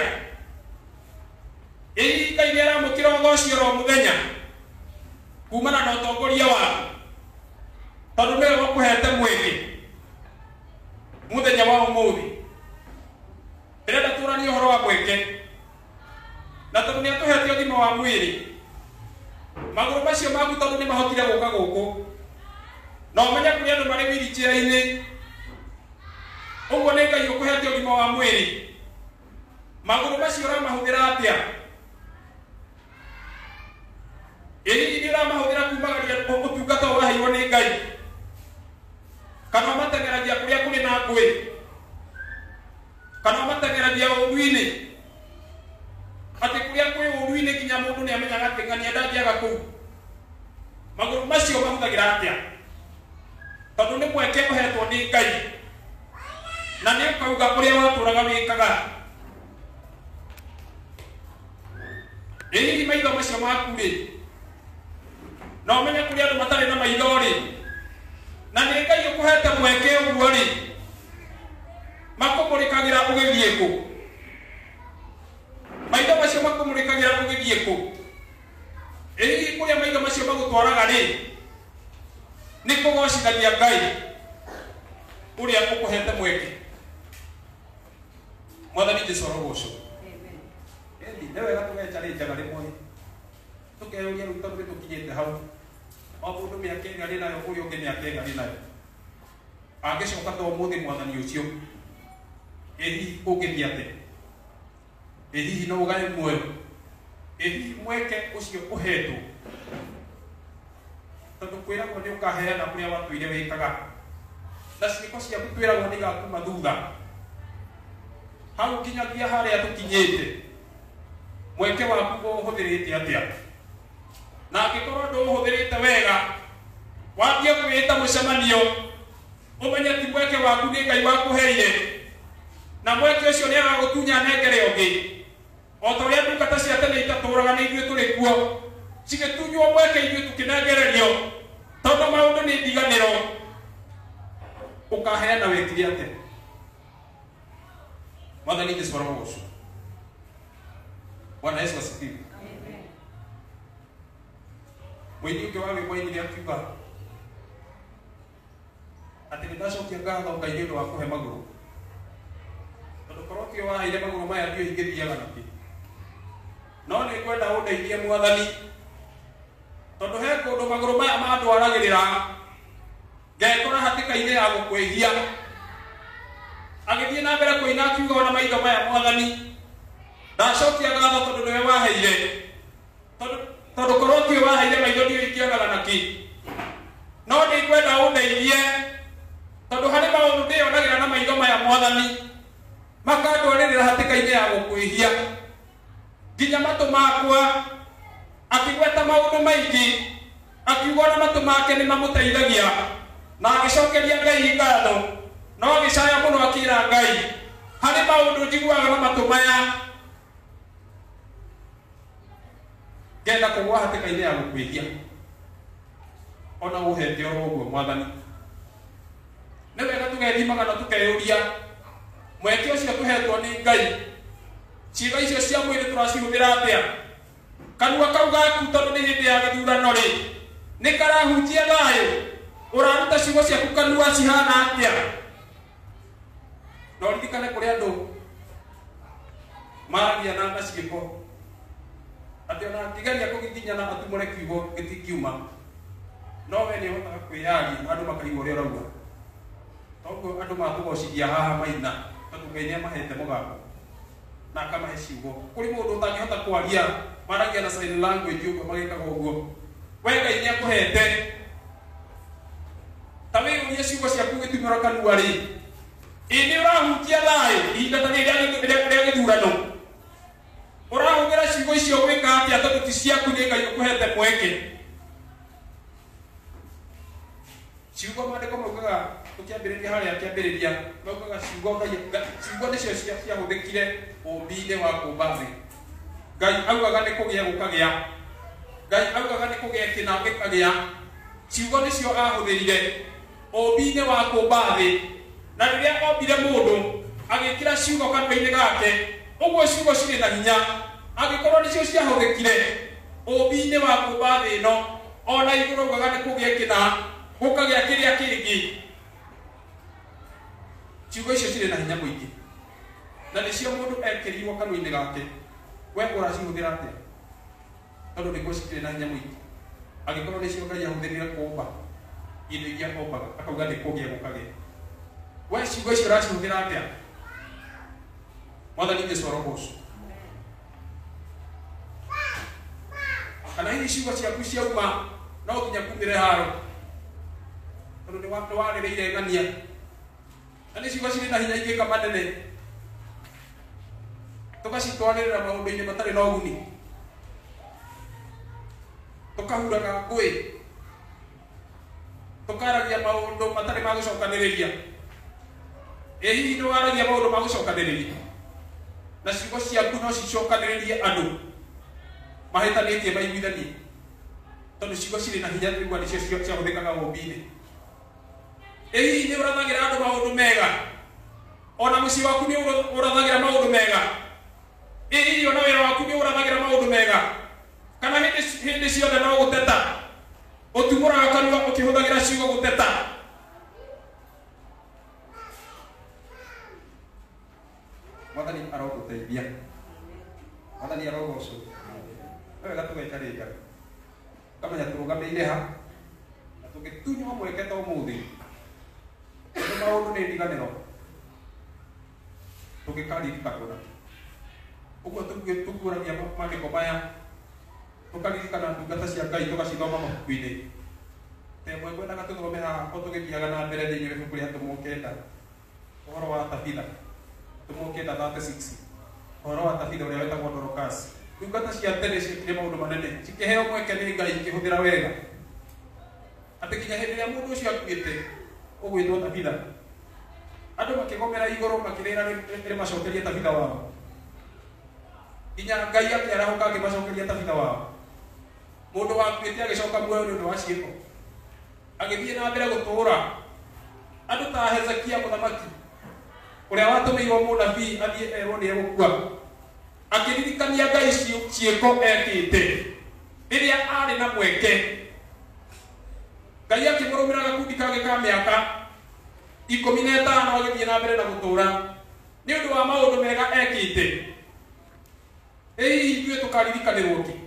Ĩ hihi Ngai nĩ aramũkĩra ũtho ũcio ro mũthenya kumana na ũtongoria waku, tondũ nĩwe ũkũhete mweke mũthenya wa ũmũthĩ? Ndĩrenda tũranie ũhoro wa mweke, na tondũ nĩ atũhete ũgima wa mwĩrĩ, magũrũ macio maku tondũ nĩ mahotire gũka gũkũ, na ũmenye kũrĩ andũ marĩ wheelchair-inĩ. Ũguo nĩ Ngai ũkũhete ũgima wa mwĩrĩ, magũrũ macio ũramahũthĩra atĩa? Ĩ hihi nĩ ũramahũthĩra kumagaria ũtungata ũraheirwo nĩ Ngai, kana ũmateng'eragia kũrĩa kũrĩ na ngũĩ, kana ũmateng'eragia ũũru-inĩ, atĩ kũrĩa kwĩ ũũru-inĩ nginya mũndũ nĩ amenyaga atĩ ng'ania ndangĩaga kũu? Magũrũ macio mahũthagĩra atĩa? Tondũ nĩ mweke ũhetwo nĩ Ngai, na nĩ ũkauga ũrĩa watũraga wĩkaga. Ĩ hihi maitho macio maku rĩ, na ũmenye kũrĩ andũ matarĩ na maitho rĩ, na nĩ Ngai ũkũhete mweke ũguo rĩ, makũmũrĩkagĩra ũgĩthiĩ kũ? Maitho macio makũmũrĩkagĩra ũgĩthiĩ kũ? Ĩ hihi kũrĩa maitho macio magũtwaraga rĩ, nĩ kũgocithagia Ngai ũrĩa ũkũhete mweke? Mwathani Jesũ arogocwo. Amen. nä wega tå gecarinjaga rä mwe tå keå ria rä u tondå nä tå kinyä te hau o må ndå mä aka ä garä nayo å rä a å ngä mä aka ä garä nayo angä coka to må thä mwathani å cio ä hihi å ngä thiä atä ä hihi no å gae muoyo ä hihi mweke å cio å hetwo tondå kwä ragwo nä å kaheana å rä a watå ire wä kaga na ciäko ciaku twä ragwo nä igakuma thutha hau nginyagia harä a tå kinyä te mweke waku å hå thä rä te atä a na angä korwo ndå å hå thä rä te wega wambie kwä ä ta må cemanio å menye ti mweke waku nä Ngai wakå heire na mweke å cio nä agagå tunya nengere å ngä o ta å rä a ndungata cia tene itatå raga nä ithuä tå rä kuo cigä tunywo mweke ithuä tå kä nengererio tondå maå ndå nä ndiganä ro å kaheana wä kire atä mwathani Jesũ arogocwo. Bwana Yesu asifiwe. Mũini ũngĩ wa wĩmwainire akiuga atĩ nĩndacokia ngatho Ngai nĩ ũndũ wa kũhe magũrũ tondũ korwo ti waheire magũrũ maya ndiũ ingĩthiaga nakĩ no nĩ ngwenda ũndeithie Mwathani tondũ he kũndũ magũrũ maya mandwaragĩrĩra ngekora hatĩka-inĩ ya gũkwĩhia agĩthiĩ na mbere kũina akiuga ona maitho maya Mwathani ndacokia ngatho tondũ nĩwe waheire tondũ korwo ti waheire maitho ndiũ ingĩonaga nakĩ no nĩ ngwenda ũndeithie tondũ harĩ maũndũ ndĩonagĩra na maitho maya Mwathani makandwarĩrĩra hatĩka-inĩ ya gũkwĩhia nginya matũ makwa akĩgweta maũndũ maingĩ akiuga ona matũ make nĩ mamũteithagia na agĩcokeria Ngai ngatho no agĩcaya mũno akĩra Ngai harĩ maũndũ njiguaga na matũ maya ngenda kũgwa hatĩka-inĩ ya gũkwĩhia ona ũhete oro ũguo Mwathani nĩ wega tũgethimaga na tũkeyũria mweke ũcio tũhetwo nĩ Ngai ciĩga icio cia mwĩrĩ tũracihũthĩra atĩa kanua kau gaku tondũ nĩ hĩndĩ ya gĩthurano rĩ nĩ karahunjia thayũ ũraruta ciugo ciaku kanua cihana atĩa no ririkane kũrĩ andũ maragia na ngaciĩko atĩ ona tigania kũgĩkinyana atumũre kiugo gĩtingiuma no we nĩ ũhotaga kwĩyaria andũ makaigua ũrĩa ũrauga toguo andũ matũgocithia haha maina tondũ Ngai nĩ amahete mũgambo na akamahe ciugo kũrĩ mũndũ ũtangĩhota kwaria maragia na sign language ũguo magĩkaga ũguo we Ngai nĩ akũhete ta wĩyũrie ciugo ciaku gĩtumũra kanua rĩ ĩ nĩ ũrahunjia thayũ ihinda ta rĩrĩa gĩthurano ũrahũthĩra ciugo icio gwĩka atĩa tondũ ti ciaku nĩ Ngai ũkũhete mweke ciugo maandĩko maugaga tũkĩambĩrĩria harĩa kĩambĩrĩria maugaga ciugo Ngai ciugo nĩcio ciahũthĩkire ũmbi-inĩ wa kũmba thĩ Ngai augaga nĩ kũgĩa gũkagĩa Ngai augaga nĩ kũgĩa kĩna gĩkagĩa ciugo nĩcio ahũthĩrire ũmbi-inĩ wa kũmba thĩ na rĩrĩa ombire mũndũ agĩkĩra ciugo kanua-inĩ gake ũguo ciugo cirĩ na hinya angĩkorwo nĩcio ciahũthĩkire ũmbi-inĩ wa kũmba thĩ ĩno ona igũrũ augaga nĩ kũgĩa kĩna gũkagĩa kĩrĩa kĩngĩ ciugo icio cirĩ na hinya mũingĩ na nĩcio mũndũ ekĩrirwo kanua-inĩ gake we ũracihũthĩra atĩa tondũ nĩguo cikĩrĩ na hinya mũingĩ angĩkorwo nĩcio Ngai ahũthĩrire kũmba indo iria ombaga akauga nĩ kũgĩa gũkagĩa we ciugo icio ũracihũthĩra atĩa Mwathani Jesũ arogocwo kana hihi ciugo ciaku ciauma no nginya kumĩre haro tondũ nĩ warĩrĩire ng'ania na nĩ ciugo cirĩ na hinya ingĩka manene tũgacitwarĩrĩra maũndũ-inĩ matarĩ na ũguni tũkahuraga ngũĩ tũkaragia maũndũ matarĩ ma gũcokanĩrĩria ĩ hihi nĩ waragia maũndũ ma gũcokanĩrĩria na ciugo ciaku no cicokanĩrĩrie andũ mahĩtanĩtie maiguithanie tondũ ciugo cirĩ na hinya nĩguo nĩcio ciahũthĩkaga ũmbi-inĩ ĩ hihi nĩ ũrathagĩra andũ maũndũ mega ona mũciĩ waku nĩ ũrathagĩra maũndũ mega ĩ hihi ona wĩra waku nĩ ũrathagĩra maũndũ mega kana hĩndĩ ciothe no gũteta ũtumũraga kanua ũkĩhũthagĩra ciugo gũteta Mwathani arogũteithia Mwathani arogocwo. Wega tũgaikarĩka. Kamenya tũrũgamĩire ha. Na tũgĩtunywo mweke ta ũmũthĩ. Nĩ maũndũ nĩ ndiganĩro. Tũgĩkaririkana. Ũguo tũkũragia maandĩko maya. Tũkaririkana ndungata cia Ngai tũgacithoma mabuku-inĩ. Temwe ngwendaga tũthome haha o tũgĩthiaga na mbere thĩinĩ wa ibuku rĩa Tũmwo kenda. Ũhoro wa Tabitha. Tũmwo kenda thirty-six. Ũhoro wa Tabitha ũrĩa wetagwo Dorcas. Ndungata cia tene ciekire maũndũ manene. Cikĩheo mweke nĩ Ngai ikĩhũthĩra wega. Atĩ nginya hĩndĩ ĩrĩa mũndũ ũcio akuĩte ũgwĩtwo Tabitha. Andũ makĩgomera igũrũ makĩrĩra rĩmacokerie Tabitha wao. Nginya Ngai akĩarahũka akĩmacokeria Tabitha wao. Mũndũ wakuĩte agĩcoka muoyo nĩ ũndũ wa ciĩko. Agĩthiĩ na mbere gũtũũra. Andũ ta Hezekia mũthamaki ũrĩa watũmĩirwo mũnabii athiĩ erwo nĩ egũkua. Akĩririkania Ngai ciĩko ekĩte rĩrĩa arĩ na mweke. Ngai akĩmũrũmĩra gakundi kangĩ ka mĩaka ikũmi na ĩtano agĩthiĩ na mbere na gũtũũra nĩ ũndũ wa maũndũ mega ekĩte. Ĩ hihi ithuĩ tũkaririkanĩrwo ki?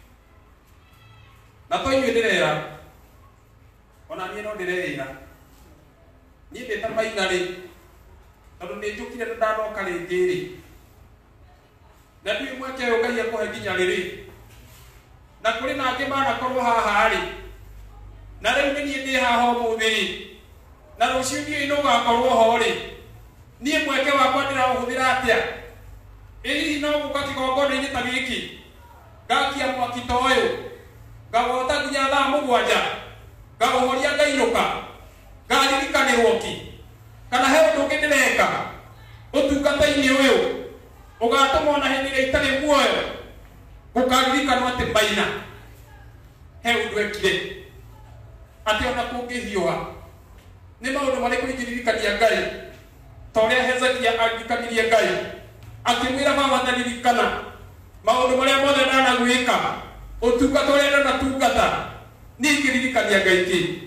Na to inyuĩ ndĩrera, ona niĩ no ndĩreĩra. Niĩ ndĩ ta Maina rĩ, tondũ nĩ njũkire na ndanoka rĩngĩ rĩ, na ndiũĩ mweke ũyũ Ngai akũhe nginya rĩrĩ. Na kũrĩ na angĩ manakorwo haha rĩ, na rĩu nĩ niĩ ndĩ haha ũmũthĩ rĩ, na rũciũ ndiũĩ nĩ ũgakorwo ho rĩ, niĩ mweke wakwa ndĩraũhũthĩra atĩa? Ĩ hihi no gũka kĩgongona-inĩ ta gĩkĩ ngakia mwaki ta ũyũ, ngawota nginya thaa mũgwanja, ngaũhoria ngainũka, ngaririkanĩrwo ki? Kana he ũndũ ũngĩ ndĩreka ũtungata-inĩ ũyũ ũgatũma ona hĩndĩ ĩrĩa itarĩ muoyo gũkaririkanwo atĩ Maina he ũndũ ekire, atĩ ona kũngĩhiũha? Nĩ maũndũ marĩkũ ingĩririkania Ngai ta ũrĩa Hezekia aririkanirie Ngai akĩmwĩra baba ndaririkana maũndũ marĩa mothe ndanagwĩka, ũtungata ũrĩa ndanatungata, niĩ ingĩririkania Ngai kĩ?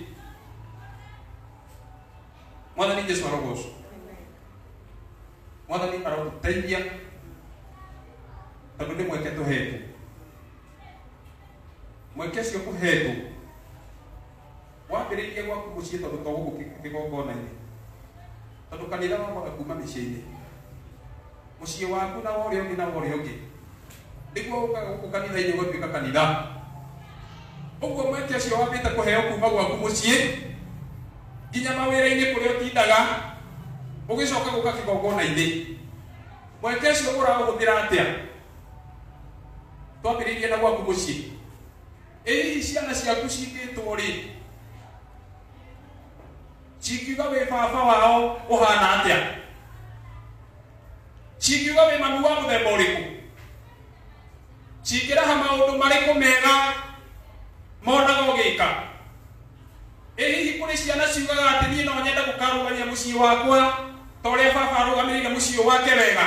Mwathani Jesũ arogocwo. Mwathani arotũteithia tondũ nĩ mweke tũhetwo. Mweke ũcio ũhetwo wambĩrĩirie gwaku mũciĩ tondũ to gũkũ kĩgongona-inĩ, tondũ kanitha wambaga kuma mĩciĩ-inĩ. Mũciĩ waku na wa ũrĩa ũngĩ na wa ũrĩa ũngĩ nĩguo ũkaga gũkũ kanitha-inĩ ũgatuĩka kanitha. Ũguo mweke ũcio wambĩte kũheo kuma gwaku mũciĩ nginya mawĩra-inĩ kũrĩa ũtindaga ũgĩcoka gũka kĩgongona-inĩ. Mweke ũcio ũraũhũthĩra atĩa? Twambĩrĩirie na gwaku mũciĩ. Ĩ hihi ciana ciaku cingĩtwo rĩ, cingiuga wĩ baba wao ũhana atĩa? Cingiuga wĩ mami wa mũthemba ũrĩkũ? Cingĩraha maũndũ marĩkũ mega monaga ũgĩka? Ĩ hihi kũrĩ ciana ciugaga atĩ niĩ no nyende gũkarũgamia mũciĩ wakwa ta ũrĩa baba arũgamĩrĩire mũciĩ wake wega?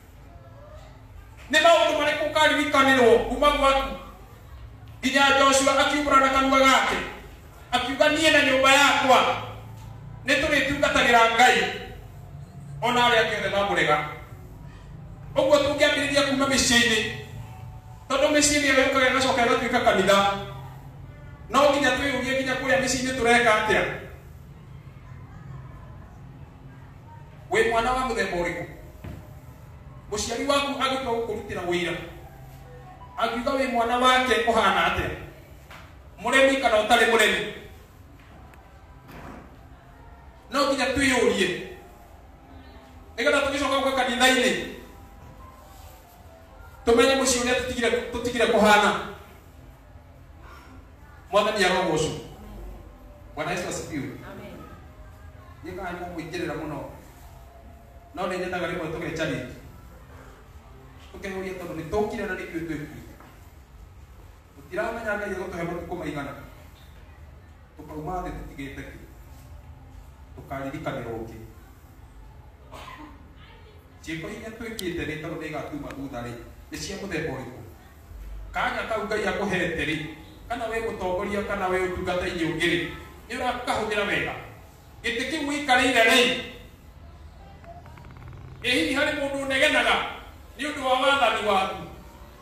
Nĩ maũndũ marĩkũ ũkaririkanĩrwo kuma gwaku? Nginya Joshua akiumbũra na kanua gake akiuga niĩ na nyũmba yakwa nĩ tũrĩtungatagĩra Ngai ona arĩa angĩ othe mamũrega. Ũguo tũngĩambĩrĩria kuma mĩciĩ-inĩ, tondũ mĩciĩ nĩyo yũkaga ĩgacoka ĩgatuĩka kanitha, no nginya twĩyũrie nginya kũrĩa mĩciĩ-inĩ tũreka atĩa? Wĩ mwana wa mũthemba ũrĩkũ? Mũciari waku agĩtua gũkũrutĩra wĩra akiuga wĩ mwana wake ũhana atĩa? Mũremi kana ũtarĩ mũremi? No nginya twĩyũrie nĩgetha tũgĩcoka gũka kanitha-inĩ tũmenye mũciĩ ũrĩa tũtigire tũtigire kũhana. Mwathani arogocwo. Bwana Yesu asifiwe. Amen. Niĩ kana nĩ mũingĩrĩra mũno, no nĩ nyendaga rĩmwe tũgecarĩrie tũkĩhũria tondũ nĩ tũkire na nĩkĩo twĩkuĩte. Tũtiramenya Ngai egũtũhe matukũ maigana, tũkauma thĩ tũtigĩte kĩ, tũkaririkanĩrwo kĩ? Ciĩko iria twĩkĩte rĩ tondũ nĩ igatuma thutha rĩ nĩ cia mũthemba ũrĩkũ? Kanya kau Ngai akũhete rĩ, kana wĩ mũtongoria kana wĩ ũtungata-inĩ ũngĩ rĩ, nĩ ũrakahũthĩra wega? Gĩtĩ kĩu ũikarĩire rĩ, ĩ hihi harĩ mũndũ ũnegenaga nĩ ũndũ wa wathani waku?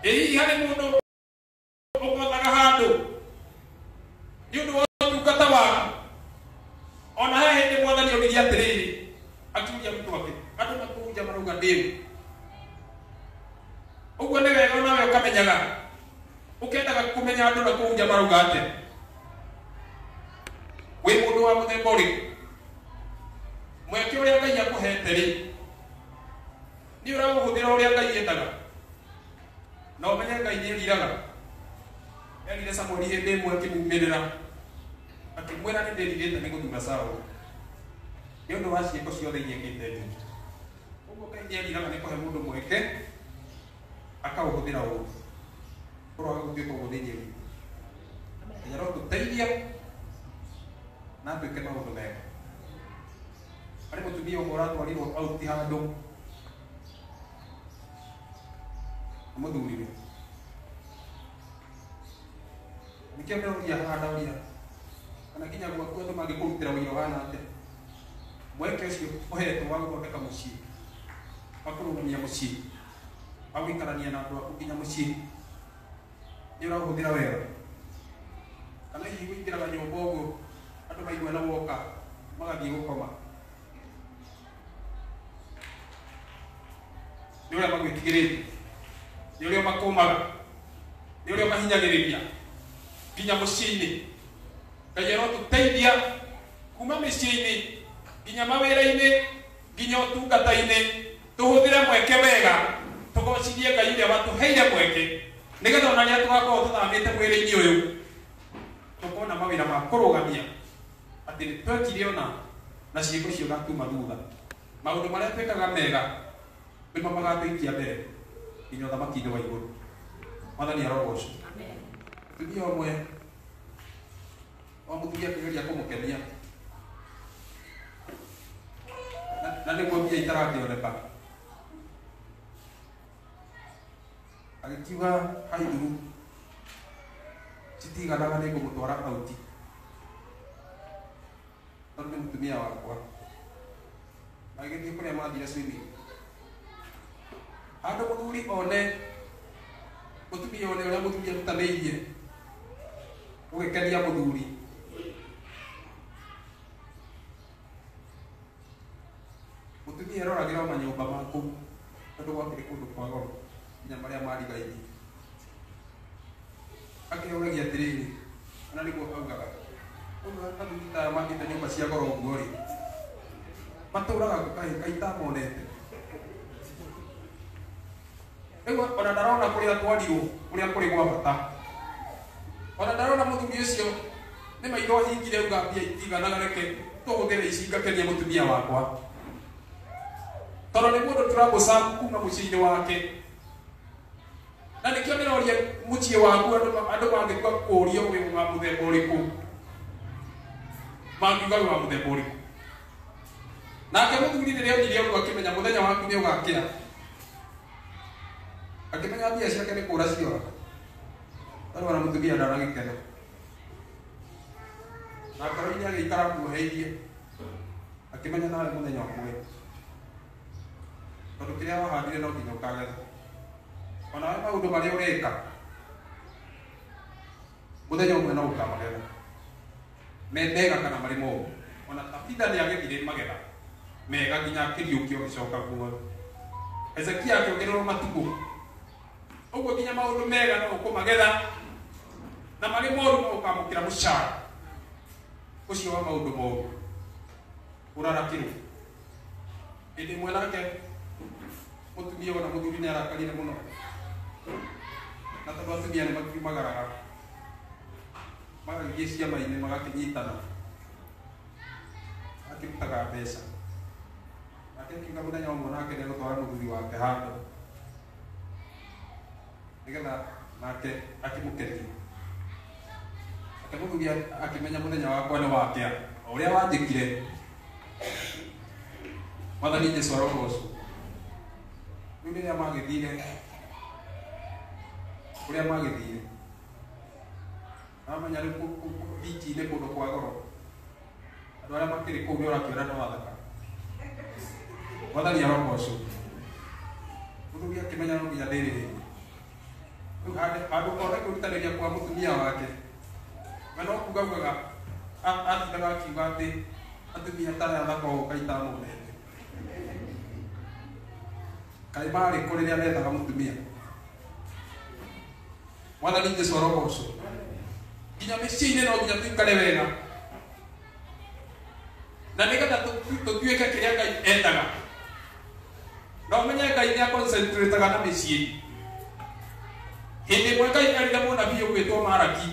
ĩ harĩ mũndũ ũgothaga handũ nĩ ũndũ wa ũtungata waku. Ona he hĩndĩ Mwathani oigire atĩrĩrĩ, akiuria arutwo ake, andũ makũnja marauga ndĩũ. Ũguo nĩ wega nawe ũkamenyaga, ũkendaga kũmenya andũ na kũnja marauga atĩa. Wĩ mũndũ wa mũthemba ũrĩkũ? Mweke ũrĩa Ngai akũhete rĩ, nĩ ũraũhũthĩra ũrĩa Ngai endaga? Na ũmenye Ngai nĩ eriraga. Erire Samũeli hĩndĩ ĩmwe akĩmumĩrĩra, akĩmwĩra nĩ ndĩrirĩte nĩ gũthura Saũlũ nĩ ũndũ wa ciĩko ciothe iria ekĩte njũru. Ũguo Ngai nĩ eriraga nĩ kũhe mũndũ mweke akaũhũthĩra ũũru. Kũroaga gũtuĩka ũguo thĩinĩ witũ. Nginya no tũteithia na twĩke maũndũ mega. Harĩ mũtumia ũmwe ũratwarirwo auti handũ nĩ mũthuriwe. Nĩkĩo ndauria haha ndauria kana nginya gwaku andũ mangĩkũrutĩra wĩra ũhana atĩa. Mweke ũcio ũhetwo wa gũthondeka mũciĩ, wa kũrũgamia mũciĩ, wa gũikarania na andũ aku nginya mũciĩ, nĩ ũraũhũthĩra wega. Kana hihi gũingĩraga nyũmba ũguo andũ maigua na woka magathiĩ gũkoma, nĩ ũrĩa magwĩtigĩrĩte, nĩ ũrĩa makũmaga, nĩ ũrĩa mahinyagĩrĩria nginya mũciĩ-inĩ. Ngai arotũteithia kuma mĩciĩ-inĩ nginya mawĩra-inĩ nginya ũtungata-inĩ, tũhũthĩre mweke wega, tũgocithie Ngai ũrĩa watũheire mweke, nĩgetha ona rĩrĩa tũgakorwo tũthamĩte mwĩrĩ-inĩ ũyũ tũkona mawĩra ma kũrũgamia atĩ nĩ twekire ona na ciĩko icio gatuma thutha. Maũndũ marĩa twĩkaga mega nĩmo magatũikia mbere nginya ũthamaki-inĩ wa igũrũ. Mwathani arogocwo. Mũtumia ũmwe wa mũtumia akĩgeria kũmũkenia na nĩguo mbia itarakĩoneka, agĩkiuga haithuru citiganaga nĩ ngũmũtwara auti tondũ nĩ mũtumia wakwa. Agĩthiĩ kũrĩa mathire swimming, handũ mũthuri one mũtumia one ũrĩa mũthuri arutanĩirie ũgĩkenia mũthuri. Mũtumia aroragĩra manyũmba maku tondũ gwakĩrĩ kũndũ kwa goro nginya marĩa marigainie. Akĩũragia atĩrĩrĩ, na nĩguo augaga, ũguo athuri ta makĩte nyũmba cia goro ũguo rĩ, matũũraga Ngai itamonete. Rĩu ona ndarona kũrĩa twarirwo kũrĩa kũrĩ gwa bata, ona ndarona mũthuri ũcio nĩ maitho ahingire uga mbia itiganaga, reke tũhũthĩre ici ngakenia mũtumia wakwa, tondũ nĩ mũndũ tũragũca kuma mũciĩ-inĩ wake. Na nĩkĩo ndĩroria mũciĩ waku andũ mangĩtua kũũrio wĩ wa mũthemba ũrĩkũ, mangiuga wĩ wa mũthemba ũrĩkũ. Nake mũthuri rĩrĩa onire ũguo akĩmenya mũthenya waku nĩ ũgakĩra, akĩmenya mbia ciake nĩ kũũra ciora, tondũ ona mũtumia ndana gĩkeno. Na ngoro-inĩ agĩikara muoheirie, akĩmenya nawe mũthenya ũmwe tondũ kĩrĩa wahandire no nginya ũkagetha. Ona we maũndũ marĩa ũreka mũthenya ũmwe no ũkamagetha, me mega kana marĩ moru. Ona Tabitha nĩ agethire magetha mega nginya akĩriũkio gĩcoka guothe. Hezekia akĩongererwo matukũ, ũguo nginya maũndũ mega no ũkũmagetha na marĩ moru no ũkamũkĩra mũcara ũcio wa maũndũ moru ũrarakĩrwo. Hĩndĩ ĩmwe nake mũtumia ona mũthuri nĩ arakarire mũno, na tondũ atumia nĩ makiumagaraga magagĩthiĩ ciama-inĩ magakĩnyitana, akĩrutaga mbeca. Nake akiuga mũthenya ũmwe nake nĩ egũtwara mũthuri wake handũ nĩgetha nake akĩmũkenia. Nake mũthuri akĩmenya mũthenya wakwa nĩ wakĩa, o ũrĩa wanjĩkire. Mwathani Jesũ arogocwo. Rĩu rĩrĩa magĩthire kũrĩa magĩthire, amenya rĩu bichi-inĩ kũndũ kwa goro, andũ arĩa makĩrĩ kũu nĩ ũrakĩona no athaka. Mwathani arogocwo. Mũthuri akĩmenya no nginya ndĩrĩrĩrie, Andũ othe kwĩrutanĩria kwa mũtumia wake. Na no kuga kuga athiaga akiuga atĩ atumia tarĩ athaka o Ngai itamũnete. Kaĩ marĩ kũ rĩrĩa arethaga mũtumia? Mwathani Jesũ arogocwo. Nginya mĩciĩ-inĩ no nginya tũikare wega. Na nĩgetha tũtuĩke kĩrĩa Ngai endaga. Na ũmenye Ngai nĩ aconcentrataga na mĩciĩ. Hĩndĩ ĩmwe Ngai erire mũnabii ũgwĩtwo Maraki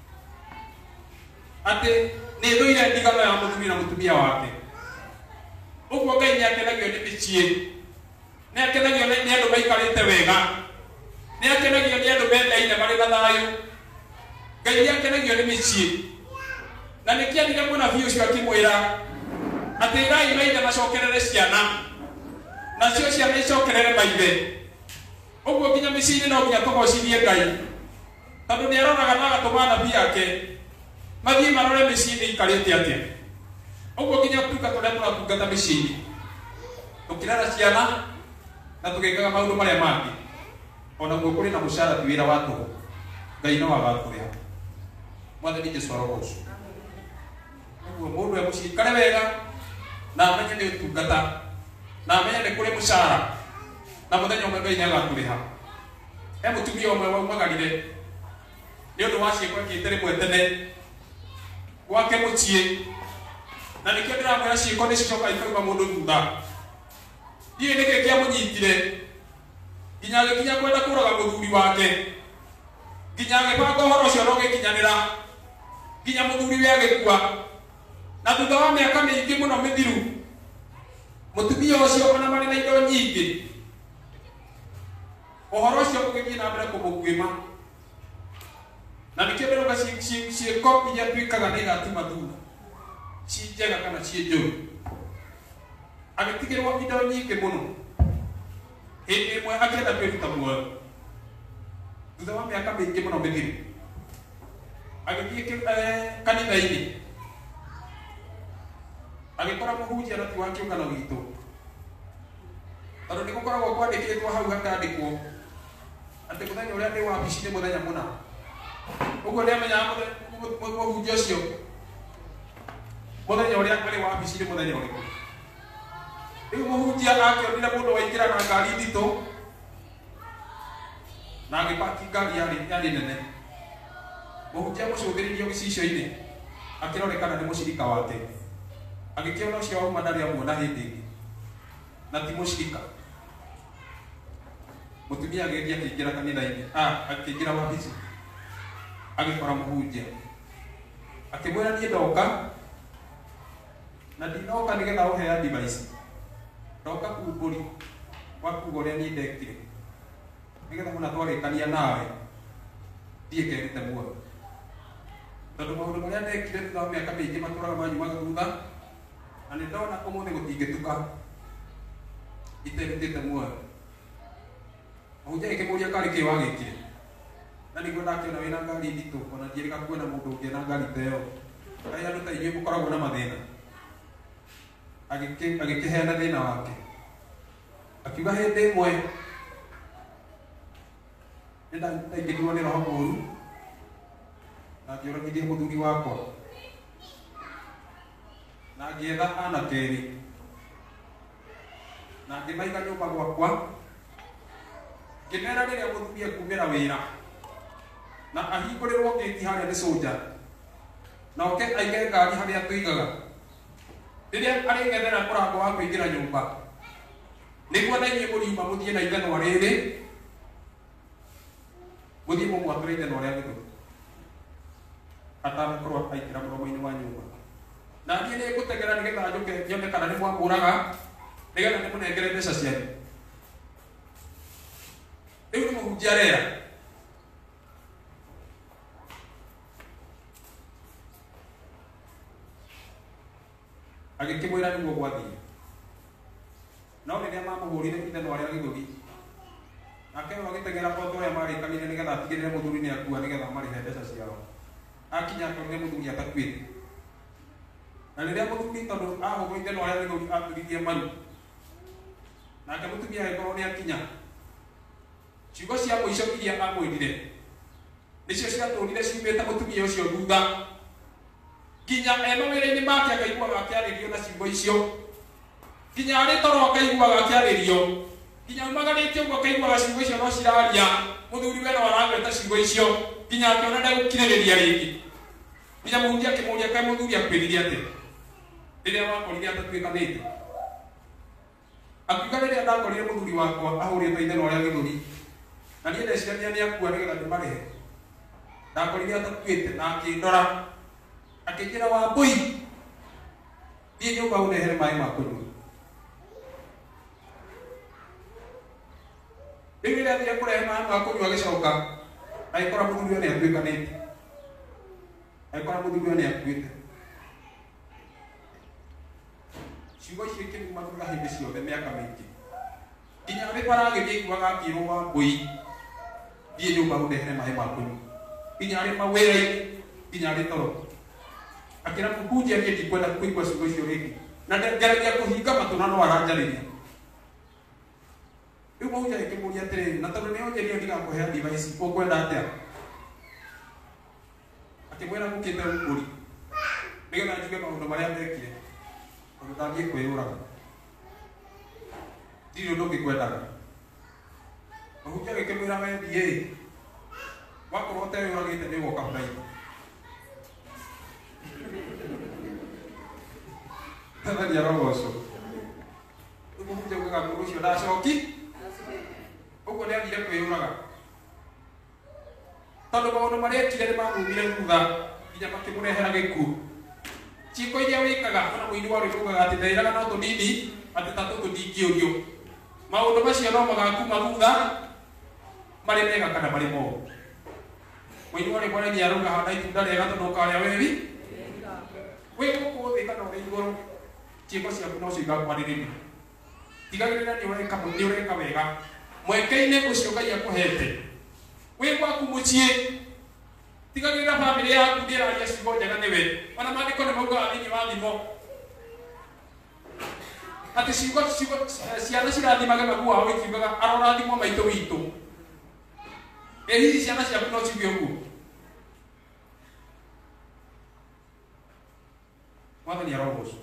atĩ nĩ thũire ndigano ya mũtumia na mũtumia wake. Ũguo Ngai nĩ akenagio nĩ mĩciĩ. Nĩ akenagio nĩ andũ maikarĩte wega. Nĩ akenagio nĩ andũ mendaine marĩ na thayũ. Ngai nĩ akenagio nĩ mĩciĩ. Na nĩ kĩanire mũnabii ũcio akĩmwĩra atĩ igai maithe macokerere ciana, nacio ciana icokerere maithe. Ũguo nginya mĩciĩ-inĩ no nginya tũgocithie Ngai, tondũ nĩ aroraga na agatũma anabii ake mathiĩ marore mĩciĩ-inĩ ikarĩte atĩa. Ũguo nginya tuka tũrĩa tũratungata mĩciĩ-inĩ tũkĩrera ciana na tũgĩkaga maũndũ marĩa mangĩ, ona guo kũrĩ na mũcara ti wĩra wa tũhũ. Ngai no agatũrĩha. Mwathani Jesũ arogocwo. Ũguo mũndũ e mũciĩ ikare wega na amenye nĩ ũtungata na amenye nĩ kũrĩ mũcara na mũthenya ũmwe Ngai nĩ agatũrĩha. He mũtumia ũmwe waumagarire nĩ ũndũ wa ciĩko ekĩte rĩmwe tene gwake mũciĩ, na nĩkĩo ndĩramwĩra ciĩko nĩ cicokaga ikauma mũndũ thutha. Ndiũĩ nĩkĩ kĩamũnyitire nginya agĩkinya kwenda kũraga mũthuri wake, nginya agĩbanga ũhoro ũcio na ũgĩkinyanĩra, nginya mũthuri we agĩkua. Na thutha wa mĩaka mĩingĩ mũno mĩthiru, mũtumia ũcio ona marĩ na indo nyingĩ, ũhoro ũcio ũgĩthiĩ na mbere kũmũkuĩma. Na nĩkĩo ndĩroga ciĩko iria twĩkaga nĩ igatuma thutha, ci njega kana ciĩ njũru. Agĩtigĩrwo indo nyingĩ mũno, hĩndĩ ĩmwe akĩenda kwĩruta muoyo thutha wa mĩaka mĩingĩ mũno mĩthiru. Agĩthiĩ kanitha-inĩ, agĩkora mũhunjia na ti wa kĩũngano gitũ, tondũ nĩ gũkoragwo kwandĩkĩtwo hau hakandĩkwo atĩ mũthenya ũrĩa ndĩ wabici nĩ mũthenya mũna. Ũguo nĩ amenyaga mũhunjia ũcio mũthenya ũrĩa arĩ wabici nĩ mũthenya ũrĩkũ. Rĩu mũhunjia akĩonire mũndũ waingĩra na ngari nditũ na agĩpaki ngari yarĩ nene. Mũhunjia mũcũthĩrĩrio gĩcicio-inĩ akĩrorekana nĩ mũcirika wake. Agĩkĩona ũcio wauma ndarĩ amuona hĩndĩ ĩngĩ na ti mũcirika. Mũtumia agĩthiĩ akĩingĩra kanitha-inĩ, akĩingĩra wabici, agĩkora mũhunjia, akĩmwĩra niĩ ndoka na ndinoka nĩgetha ũhe advice, ndoka kumbũri wa kuga ũrĩa niĩ ndekire nĩgetha mũna twarĩkania nawe thiĩ kerute muoyo. Tondũ maũndũ marĩa ndekire thutha wa mĩaka mĩingĩ matũraga manyumaga thutha, na nĩ ndona ũmũthĩ gũtingĩtuka iterutĩte muoyo. Mũhunjia akĩmũria karĩ kĩ wagĩkire, na nĩguo ndakĩona wĩna ngari nditũ, ona ndiĩrĩga kuona mũndũ ũngĩ na ngari ta ĩyo. Kaĩ andũ ta inyuĩ mũkoragwo na mathĩna. Agĩkĩheana thĩna wake, akiuga hĩndĩ ĩmwe nĩ ndaingĩrirwo nĩ roho mũũru na ngĩũragithia mũthuri wakwa na ngĩetha anake erĩ na ngĩmaiga nyũmba gwakwa, ngĩmera rĩrĩa mũthuri ekumĩra wĩra na ahingũrĩrwo gĩti harĩa nĩ soja, na oke aige ngari harĩa tũigaga. Rĩrĩa arĩng'ethera mũrango wa kũingĩra nyũmba, nĩguo na inyuĩ mũriuma mũthiĩ na ithanwa rĩrĩ, mũthiĩ mũmwatũre ithanwa rĩa gĩthũri atanakorwo aikĩra mũromo-inĩ wa nyũmba. Na niĩ nĩ ngũtegera nĩgetha njũke nyone kana nĩ mwamũraga, nĩgetha nĩ mũnengere mbeca cianyu. Rĩu nĩ mũhunjia arera. Agĩkĩmwĩra nĩguo gwathiĩ. No rĩrĩa mamũhũrire ithanwa rĩa gĩthũri, nake no agĩtegera o ta ũrĩa marĩkanire nĩgetha atigĩrĩre mũthuri nĩ akua nĩgetha marĩhe mbeca ciao. Akinya akorire mũthuri atakuĩte. Na rĩrĩa mũthuri tondũ ahũrwo ithanwa rĩa gĩthũri atũririe maru, nake mũtumia agĩkorwo nĩ akinya, ciugo cia mũico iria amwĩrire nĩcio ciatũrire ciumĩte mũtumia ũcio thutha nginya e mawĩra-inĩ make akaiguaga akĩarĩrio na ciugo icio nginya arĩ toro akaiguaga akĩarĩrio nginya umagarĩte ũguo akaiguaga ciugo icio no ciraria mũthuri we no aragweta ciugo icio nginya akĩona ndegũkirĩrĩria rĩngĩ nginya mũhunjia akĩmũria kaĩ mũthuri akwĩrire atĩ rĩrĩa wakorire atatuĩkanĩte akiuga rĩrĩa ndakorire mũthuri wakwa ahũrĩtwo itherũ rĩa gĩthũri na niĩ ndecirania nĩ akua nĩgetha ndĩmarehe ndakorire atatuĩte na akĩndora akĩnjĩra Wambũi thiĩ nyũmba ũnehere maĩ ma kũnyua rĩu rĩrĩa athire kũrehe maĩ ma kũnyua agĩcoka agĩkora mũthuri we nĩ atuĩkanĩte agĩkora mũthuri we nĩ akuĩte ciugo icio ikĩruma thutha hĩndĩ ciothe mĩaka mĩingĩ nginya rĩ baragĩthiĩ aiguaga akĩrwo Wambũi thiĩ nyũmba ũnehere maĩ ma kũnyua nginya arĩ mawĩra-inĩ nginya arĩ toro akĩra mũhunjia niĩ ndikwenda kũigua ciugo icio rĩngĩ na ngeragia kũhinga matũ na no aranjarĩria rĩu mũhunjia akĩmũria atĩrĩrĩ na tondũ nĩonjĩrio ndigakũhe advice ũkwenda atĩa akĩmwĩra gũkĩte ũmbũri nĩgetha njuge maũndũ marĩa ndekire tondũ ndathiĩ kwĩyũraga ndirĩ ũndũ ũngĩkwendaga mũhunjia agĩkĩmwĩra we thiĩ wakorwo ũteyũragĩte nĩũgoka hũra-inĩ Thathani arogocwo rĩu mũhunjia augaga mũndũ ũcio ndacoki ũguo nĩ athire kwĩyũraga tondũ maũndũ marĩa ekire nĩ mamumire thutha nginya makĩmũrehera gĩkuũ ciĩko iria wĩkaga ona mũini wa rwĩmbo augaga atĩ ndairaga no tũnini atĩ ta tũtũ ndingĩũrio maũndũ macio no magakuma thutha marĩ mega kana marĩ moru mũini wa rwĩmbo nĩ arauga handa itunda rĩega tondũ ũkarĩa wewi wĩ gũkũ thĩ kana ũrĩ igũrũ ciĩko ciaku no cio igakwarĩrĩria tigagĩrĩra nĩ ũreka wega mweke-inĩ ũcio Ngai akũhete wĩ gwaku mũciĩ tigagĩrĩra bamĩrĩ yaku ndĩraria ciugo njega nĩwe ona maandĩko nĩ maugaga thĩinĩ wa thimo atĩ ciugo ciana cirathimage magu wao ikiugaga arorathimwo maitũ witũ ĩ hihi ciana ciaku no ciuge ũguo Mwathani arogocwo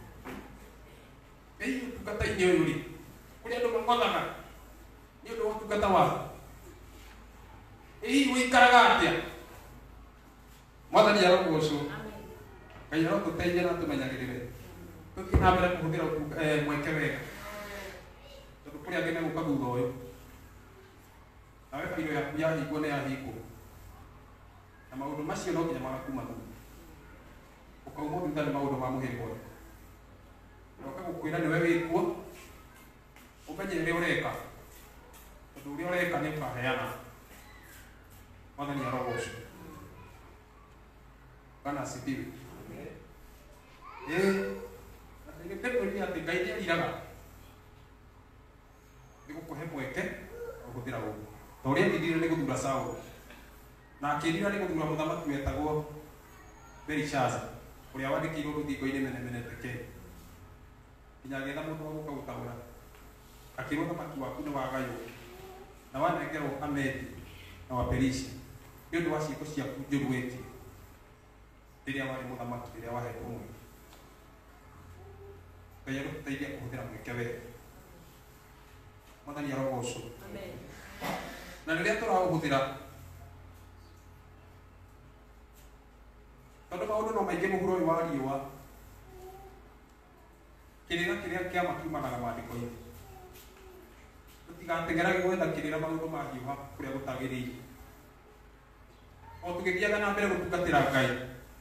ĩ ũtungata-inĩ ũyũ rĩ kũrĩa andũ mamothaga nĩ ũndũ wa ũtungata wao ĩ hihi ũikaraga atĩa Mwathani arogocwo Ngai arotũteithia na tũmenyagĩrĩre tũthiĩ na mbere kũhũthĩra mweke wega tondũ kũrĩ angĩ megũka thutha ũyũ nawe bairũ yaku yahingwo nĩ yahingwo na maũndũ macio no nginya magakuma thutha ũkauma thutha nĩ maũndũ ma mũhĩrĩga ũyũ noka gũkwĩra nĩwe wĩkuo ũmenye ũrĩa ũreka tondũ ũrĩa ũreka nĩ ũkaheana Mwathani arogocwo Bwana asifiwe ĩ na ndĩkwĩrire atĩ Ngai nĩariraga nĩ gũkũhe mweke kũhũthĩra ũguo ta ũrĩa ndithire nĩ gũthura Saũlũ na akĩrira nĩ gũthura mũthamaki wetagwo Belishaza ũrĩa wandĩkĩirwo rũthingo-inĩ menemene pekee nginya agĩetha mũndũ wa gũka gũtaũra akĩrwo thamaki waku nĩ wagaywo na wanengerwo Amedi na Waperisia nĩ ũndũ wa ciĩko ciaku njũru wĩkire rĩrĩa warĩ mũthamaki rĩrĩa wahetwo mweke Ngai agũteithia kũhũthĩra mweke wega Mwathani arogocwo na rĩrĩa tũraũhũthĩra tondũ maũndũ no maingĩ mũhuro ũyũ wa riũa kĩrĩra kĩrĩa kĩama kiumanaga maandĩko-inĩ tũtigateng'erage gwetha kĩrĩra maũndũ ma hiũha kũrĩa gũtagĩrĩire o tũgĩthiaga na mbere gũtungatĩra Ngai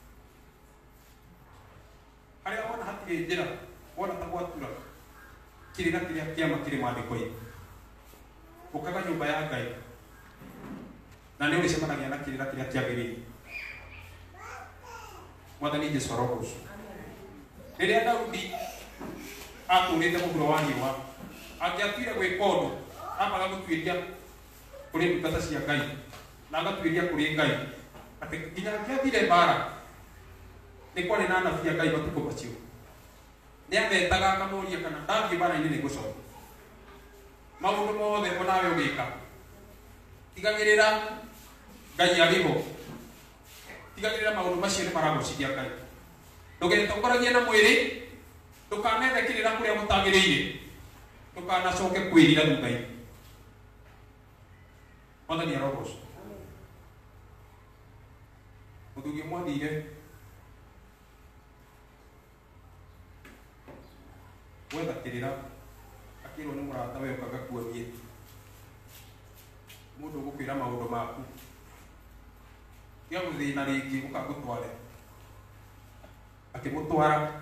harĩa wona hatirĩ njĩra wona ta gwatura kĩrĩra kĩrĩa kĩama kĩrĩ maandĩko-inĩ ũkaga nyũmba ya Ngai na nĩ ũrĩcemanagia na kĩrĩra kĩrĩa kĩagĩrĩire Mwathani Jesũ arogocwo rĩrĩa Daudi atũrĩte mũhuro wa riũa angĩatuire gwĩka ũndũ ambaga gũtuĩria kũrĩ ndungata cia Ngai na agatuĩria kũrĩ Ngai atĩ nginya angĩathire mbara nĩ kwarĩ na anabii a Ngai matukũ macio nĩ ametaga akamoria kana ndathiĩ mbara-inĩ nĩ ngũcoka maũndũ mothe onawe ũgĩka tigagirira ngai ariho tigagirira maundu macio ni maragucithia ngai ndugetongoragie na mwiri ndukanethekirira kuria gutagiriire ndukanacoke kwirira thutha-ini Mwathani arogocwo muthuri mwathire gwethakirira akirwo ni murata we ukaga kuonie mundu gukwira maundu maku kia guthina ringi uka gutware akimutwara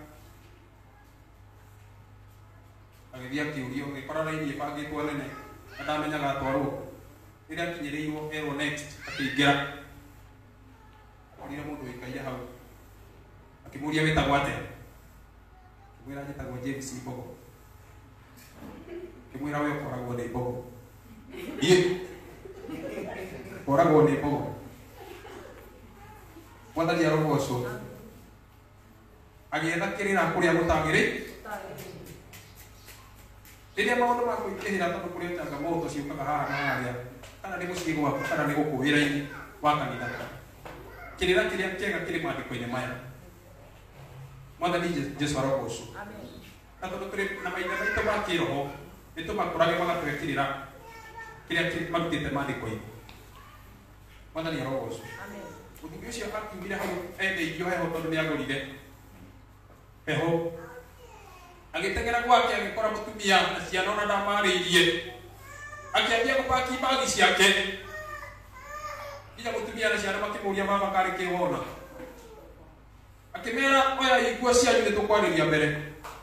agithia kiurio gikora raini ibangitwo nene ndamenyaga atwarwo rĩrĩa akinyĩrĩirwo erwo next akĩingĩra orire mũndũ wĩkaire hau akĩmũria wĩtagwo atĩa akĩmwĩra njĩtagwo James Mbogo akĩmwĩra we ũkoragwo nĩ Mbogo niĩ ũkoragwo nĩ Mbogo Mwathani arogocwo agĩethakĩrĩra kũrĩa gũtagĩrĩ rĩrĩa maũndũ ma kũingĩhĩra tondũ kũrĩ changamoto ciũkaga haha na harĩa kana nĩ mũciĩ gwaku kana nĩ gũkũ wĩra-inĩ wa kanitha kĩrĩra kĩrĩa kĩega kĩrĩ maandĩko-inĩ maya Mwathani Jesũ arogocwo na tondũ tũrĩ na maithe maitũ ma kĩroho nĩ tũmakũrage magatwĩkĩrĩra kĩrĩa marutĩte maandĩko-inĩ Mwathani arogocwo mũthuri ũcio akiumire hau endeirio heho tondũ nĩ agũrire heho agĩteng'era gwake agĩkora mũtumia na ciana ona ndamarĩirie akĩambia gũpaki bagi ciake nginya mũtumia na ciana makĩmũria mama karĩ kĩ wona akĩmera oya iguo cianyu nĩ tũkwarĩria mbere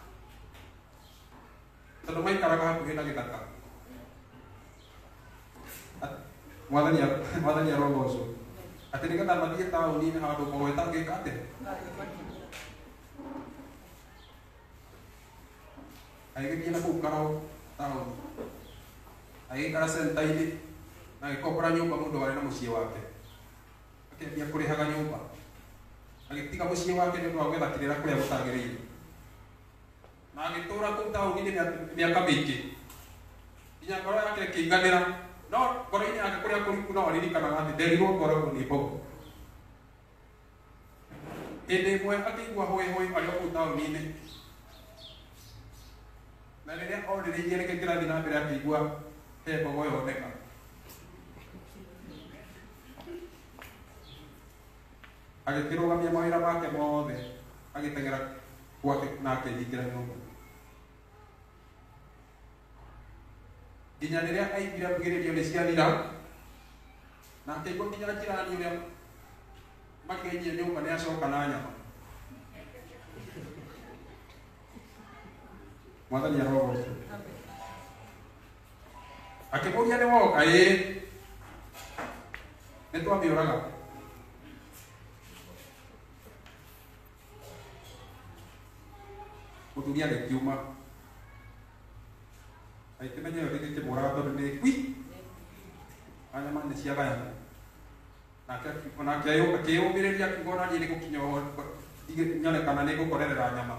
tondũ maikaraga hakuhĩ na gĩthaka Mwathani arogocwo atĩ nĩgetha mathiĩ taũni-inĩ handũ Mbogo ĩtangĩka atĩa agĩgĩthiĩ na kũu Karau taũni agĩikara centa-inĩ na agĩkombora nyũmba mũndũ warĩ na mũciĩ wake akĩambia kũrĩhaga nyũmba agĩtiga mũciĩ wake nĩ ũndũ wa gwethakĩrĩra kũrĩa gũtagĩrĩire na agĩtũũra kũu taũni-inĩ mĩaka mĩingĩ nginya ngoro yake ĩkĩiganĩra no ngoro-inĩ yake kũrĩa kũriku no aririkanaga atĩ nderirwo ngoragwo nĩ Mbogo hĩndĩ ĩmwe akĩigua hũĩhũĩ arĩ o kũu taũni-inĩ na rĩrĩa orĩrĩirie nĩkĩ kĩrathiĩ na mbere akĩigua he Mbogo yoneka agĩkĩrũgamia mawĩra make mothe agĩteng'era gwake na akĩhingĩra nyũmba nginya rĩrĩa aiguire mbugĩrĩrio nĩ ciathira na akĩigua nginya njirani ũrĩa makĩinyia nyũmba nĩ acoka na nyama Mwathani arogocwo akĩmũria nĩ woka ĩĩ nĩ twamĩũraga mũthuri agĩkiuma agĩkĩmenya ĩyo ndĩgĩkĩmũraga tondũ nĩ kwi na nyama nĩ ciagayana nake akĩyũmĩrĩria akiuga ona niĩ nĩ gũkinya nyone kana nĩ ngũkorerera nyama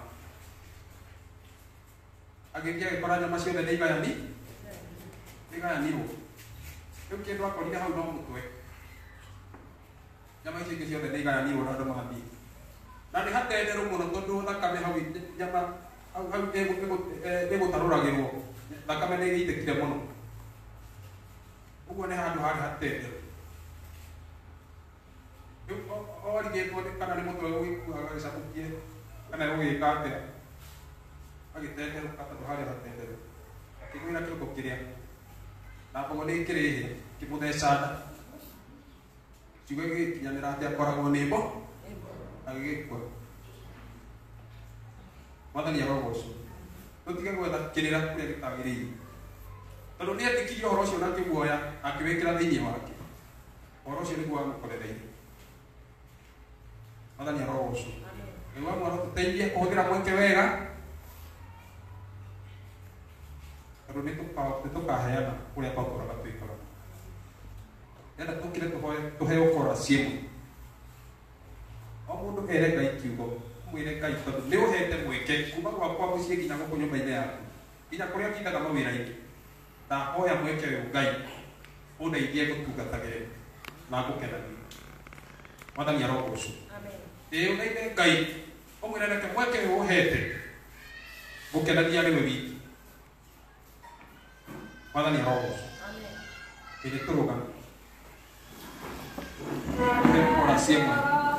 agĩthiĩ agĩkora nyama ciothe nĩ igayani nĩ igayanirwo rĩu kĩndũ akorire hau no mũtwe nyama icio ingĩ ciothe nĩ igayanirwo na andũ mathiĩ na nĩ hatenderũ mũno tondũ thakame hau nyama hau hau ĩgũtarũragĩrwo thakame nĩ ĩgĩitĩkire mũno ũguo nĩ handũ harĩ hatenderũ rĩu origĩtwo kana nĩ mũtwe ũgĩkuaga gĩcamũkie kana ũgĩka atĩa agĩtenderũka tondũ harĩ hatenderũ akĩgwĩra kĩongo kĩrĩa na Mbogo nĩ kĩrĩhĩ kĩmũtheca nda kiugo gĩgĩkinyanĩra atĩ akoragwo nĩ Mbogo agĩgĩkua Mwathani arogocwo tũtige gwethakĩrĩra kũrĩa gĩtagĩrĩire tondũ nĩ endĩkirie ũhoro ũcio na akĩguoya na akĩwĩkĩra thĩinĩ wake ũhoro ũcio nĩguo wamũkorereire Mwathani arogocwo nĩguo amwaro tũteithie kũhũthĩra mweke wega tondũ nĩ tũkaheana kũrĩa twatũraga twĩkaga nenda tũkire tũheo kora ciĩmwe o mũndũ ere Ngai kiugo mwĩre Ngai tondũ nĩ ũhete mweke kuma gwakwa mũciĩ nginya gũkũ nyũmba-inĩ yaku nginya kũrĩa ngindaga mawĩra-inĩ ndahoya mweke ũyũ Ngai undeithie gutungatagire na gukenagia Mwathani arogocwo. Ĩĩ ũgeithe Ngai ũmwĩre reke mweke ũyũ ũhete gukenagia niwe wiki. Mwathani arogocwo. Ĩĩ tũrũgame. Ora siempre.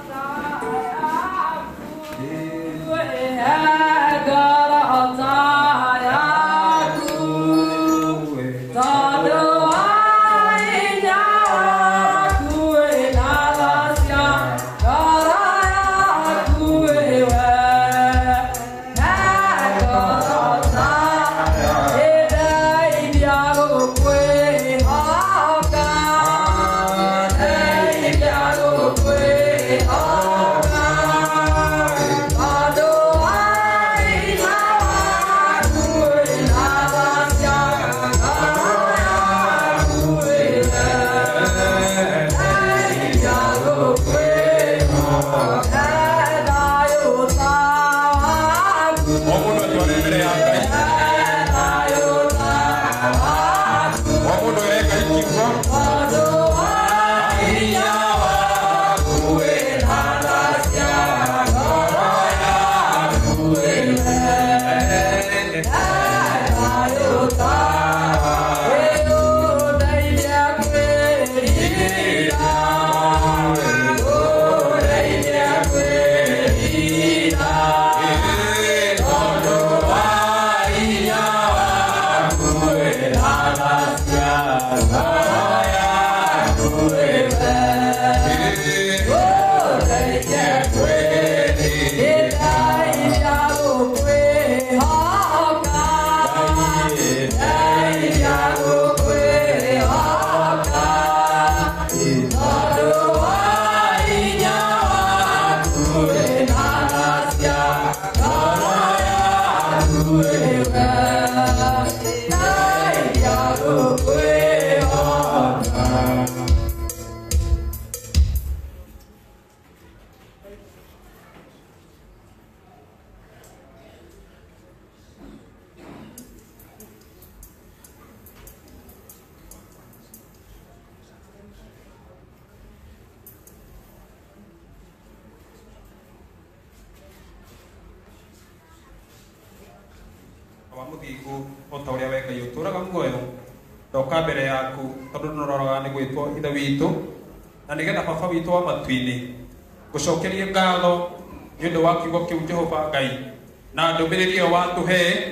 Muthigu ota uria we Ngai uturaga muoyo ndoka mbere yaku tondu nororaga ni gwitwo ithe witu na nigetha baba witu wa matu-ini gucokerie ngatho ni undu wa kiugo kiu Jehova Ngai na ndumiriri iyo watuhe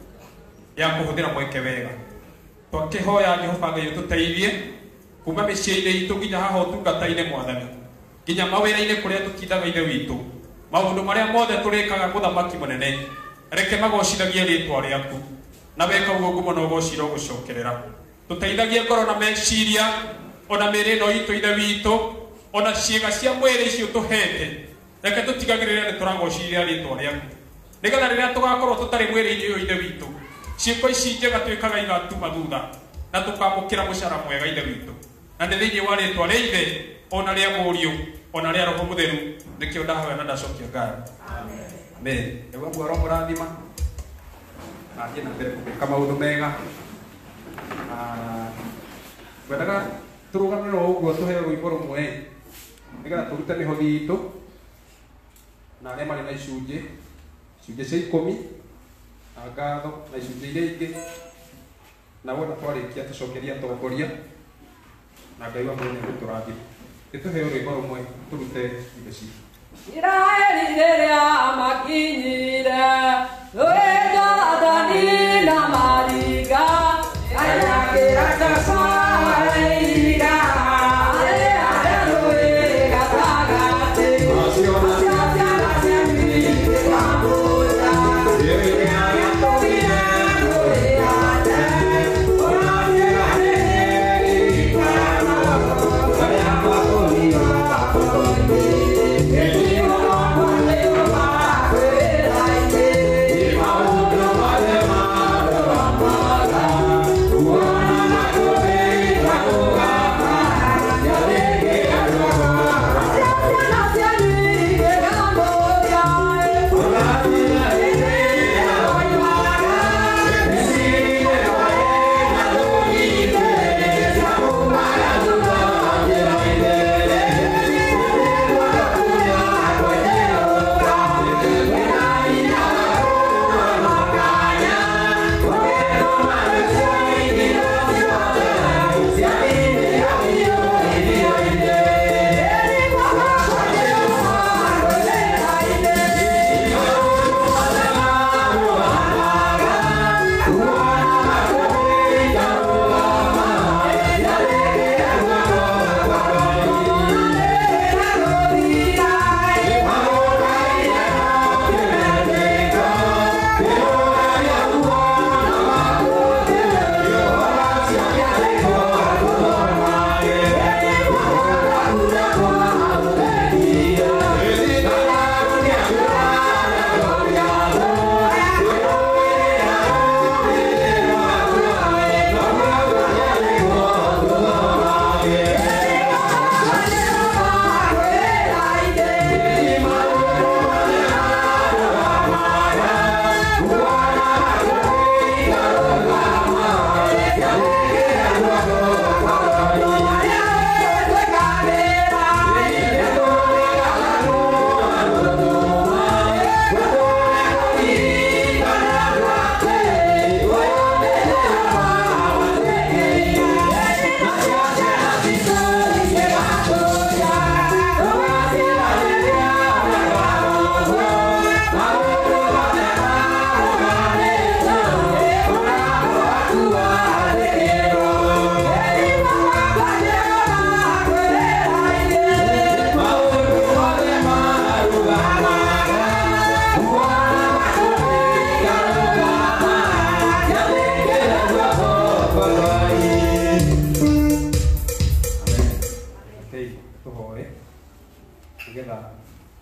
ya kuhuthira mweke wega twakihoya Jehova Ngai ututeithie kuma micii-ini itu nginya haha utungata-ini Mwathani nginya mawira-ini kuria tutindaga ithe witu maundu maria mothe turikaga muthamaki munene reke magocithagie ritwa riaku na weka uguo ngumo no gocira gucokerera tuteithagie ngoro na meciria ona mĩĩrĩ ĩno itũ ithe witũ ona ciĩga cia mwĩrĩ icio tuhete reke tutigagĩrĩre nĩ tũragociria ritwa riaku nigetha rĩrĩa tugakorwo tũtarĩ mwĩrĩ-inĩ ũyũ ithe witũ ciĩko ici njega twĩkaga igatuma thutha na tũkamũkĩra mũcara mwega ithe witũ na nĩ thĩinĩ wa rĩtwa rĩa ithe ona rĩa mũriũ ona rĩa roho mũtheru nĩkĩo ndahoya na ndacokia ngatho. Amen. Ewa mwaro mũrathima na thiĩ na mbere kũmĩka maũndũ mega kwendaga tũrũgamĩrĩrwo ũguo tũheo rwĩmbo rũmwe nĩgetha tũrute mĩhothi itũ na arĩa marĩ na icunjĩ icunjĩ cia ikũmi na ngatho na icunjĩ iria ingĩ na wona twarĩkia tũcokeria atongoria na Ngai wa mũthenya gũtũrathima nĩtũheo rwĩmbo rũmwe tũrute indo citũ. Israeli rĩrĩa makinyire rũĩ Jorodani na mariga ayakĩra gacaĩra arĩa rũĩ gatagatĩ acio ciana cia mĩri wamũra rĩrĩa gĩtũire rũĩ ate ũranyĩra rĩrĩkana arĩa makũria Wow.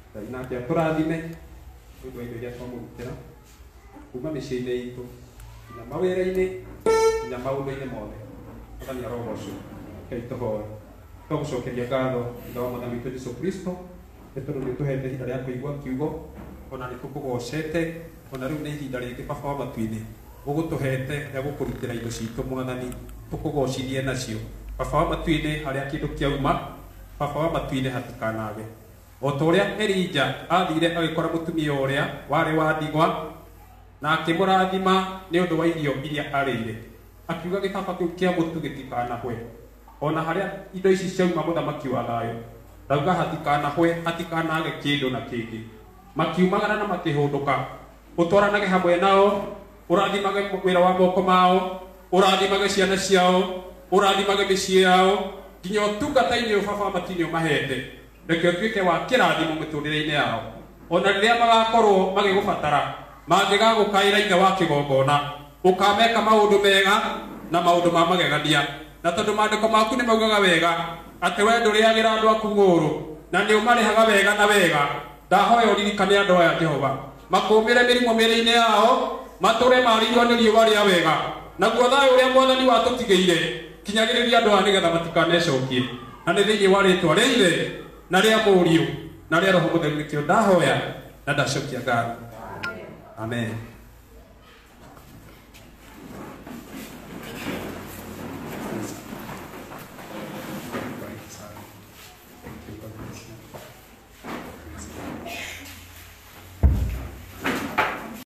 Ngai nake atũrathime nĩ ũndũ wa indo iria twamũrutĩra kuma mĩciĩ-inĩ itũ nginya mawĩra-inĩ nginya maũndũ-inĩ mothe. Mwathani arogocwo. Ngai tũhoe. Tũgũcokeria ngatho thutha wa Mwathani witũ Jesũ Kristo nĩ tondũ nĩ ũtũhete ihinda rĩa kũigua kiugo, ona nĩ tũkũgocete, ona rĩu nĩ ihinda rĩngĩ Baba wa matu-inĩ ũgũtũhete rĩa gũkũrutĩra indo citũ Mwathani tũkũgocithie nacio. Baba wa matu-inĩ harĩa kĩndũ kĩauma, Baba wa matu-inĩ hatikanage. O ta ũrĩa Elija athire agĩkora mũtumia ũrĩa warĩ wa ndigwa na akĩmũrathima nĩ ũndũ wa irio iria arĩire, akiuga gĩkaba kĩu kĩa mũtu gĩtikanahwe. Ona harĩa indo ici ciauma mũthamaki wa thayũ, ndauga hatikanahwe, hatikanage kĩndũ na kĩngĩ. Makiumagara na makĩhũndũka, ũtwaranage hamwe nao, ũrathimage wĩra wa moko mao, ũrathimage ciana ciao, ũrathimage mĩciĩ yao, nginya ũtungata-inĩ ũyũ Baba wa matu-inĩ ũmahete, reke ũtuĩke wa kĩrathimo mĩtũrĩre-inĩ yao. Ona rĩrĩa magakorwo magĩgũbatara, mangĩgagũkaĩra ithe wa kĩgongona, ũkameka maũndũ mega na maũndũ ma magegania. Na tondũ maandĩko maku nĩ maugaga wega atĩ we ndũrĩagĩra andũ aku ng'ũrũ na nĩ ũmarĩhaga wega na wega, ndahoya ũririkane andũ aya Jehova, makũmĩre mĩrimũ mĩĩrĩ-inĩ yao, matũre marĩirwo nĩ riũa rĩa wega, naguo thayũ ũrĩa Mwathani watũtigĩire kinyagĩrĩria andũ aya nĩgetha matikaneceokie. Na nĩ thĩinĩ wa rĩĩtwa rĩa Ithe na rĩa Mũriũ na rĩa Roho Mũtheru nĩkĩo ndahoya na ndacokia ngatho. Amen.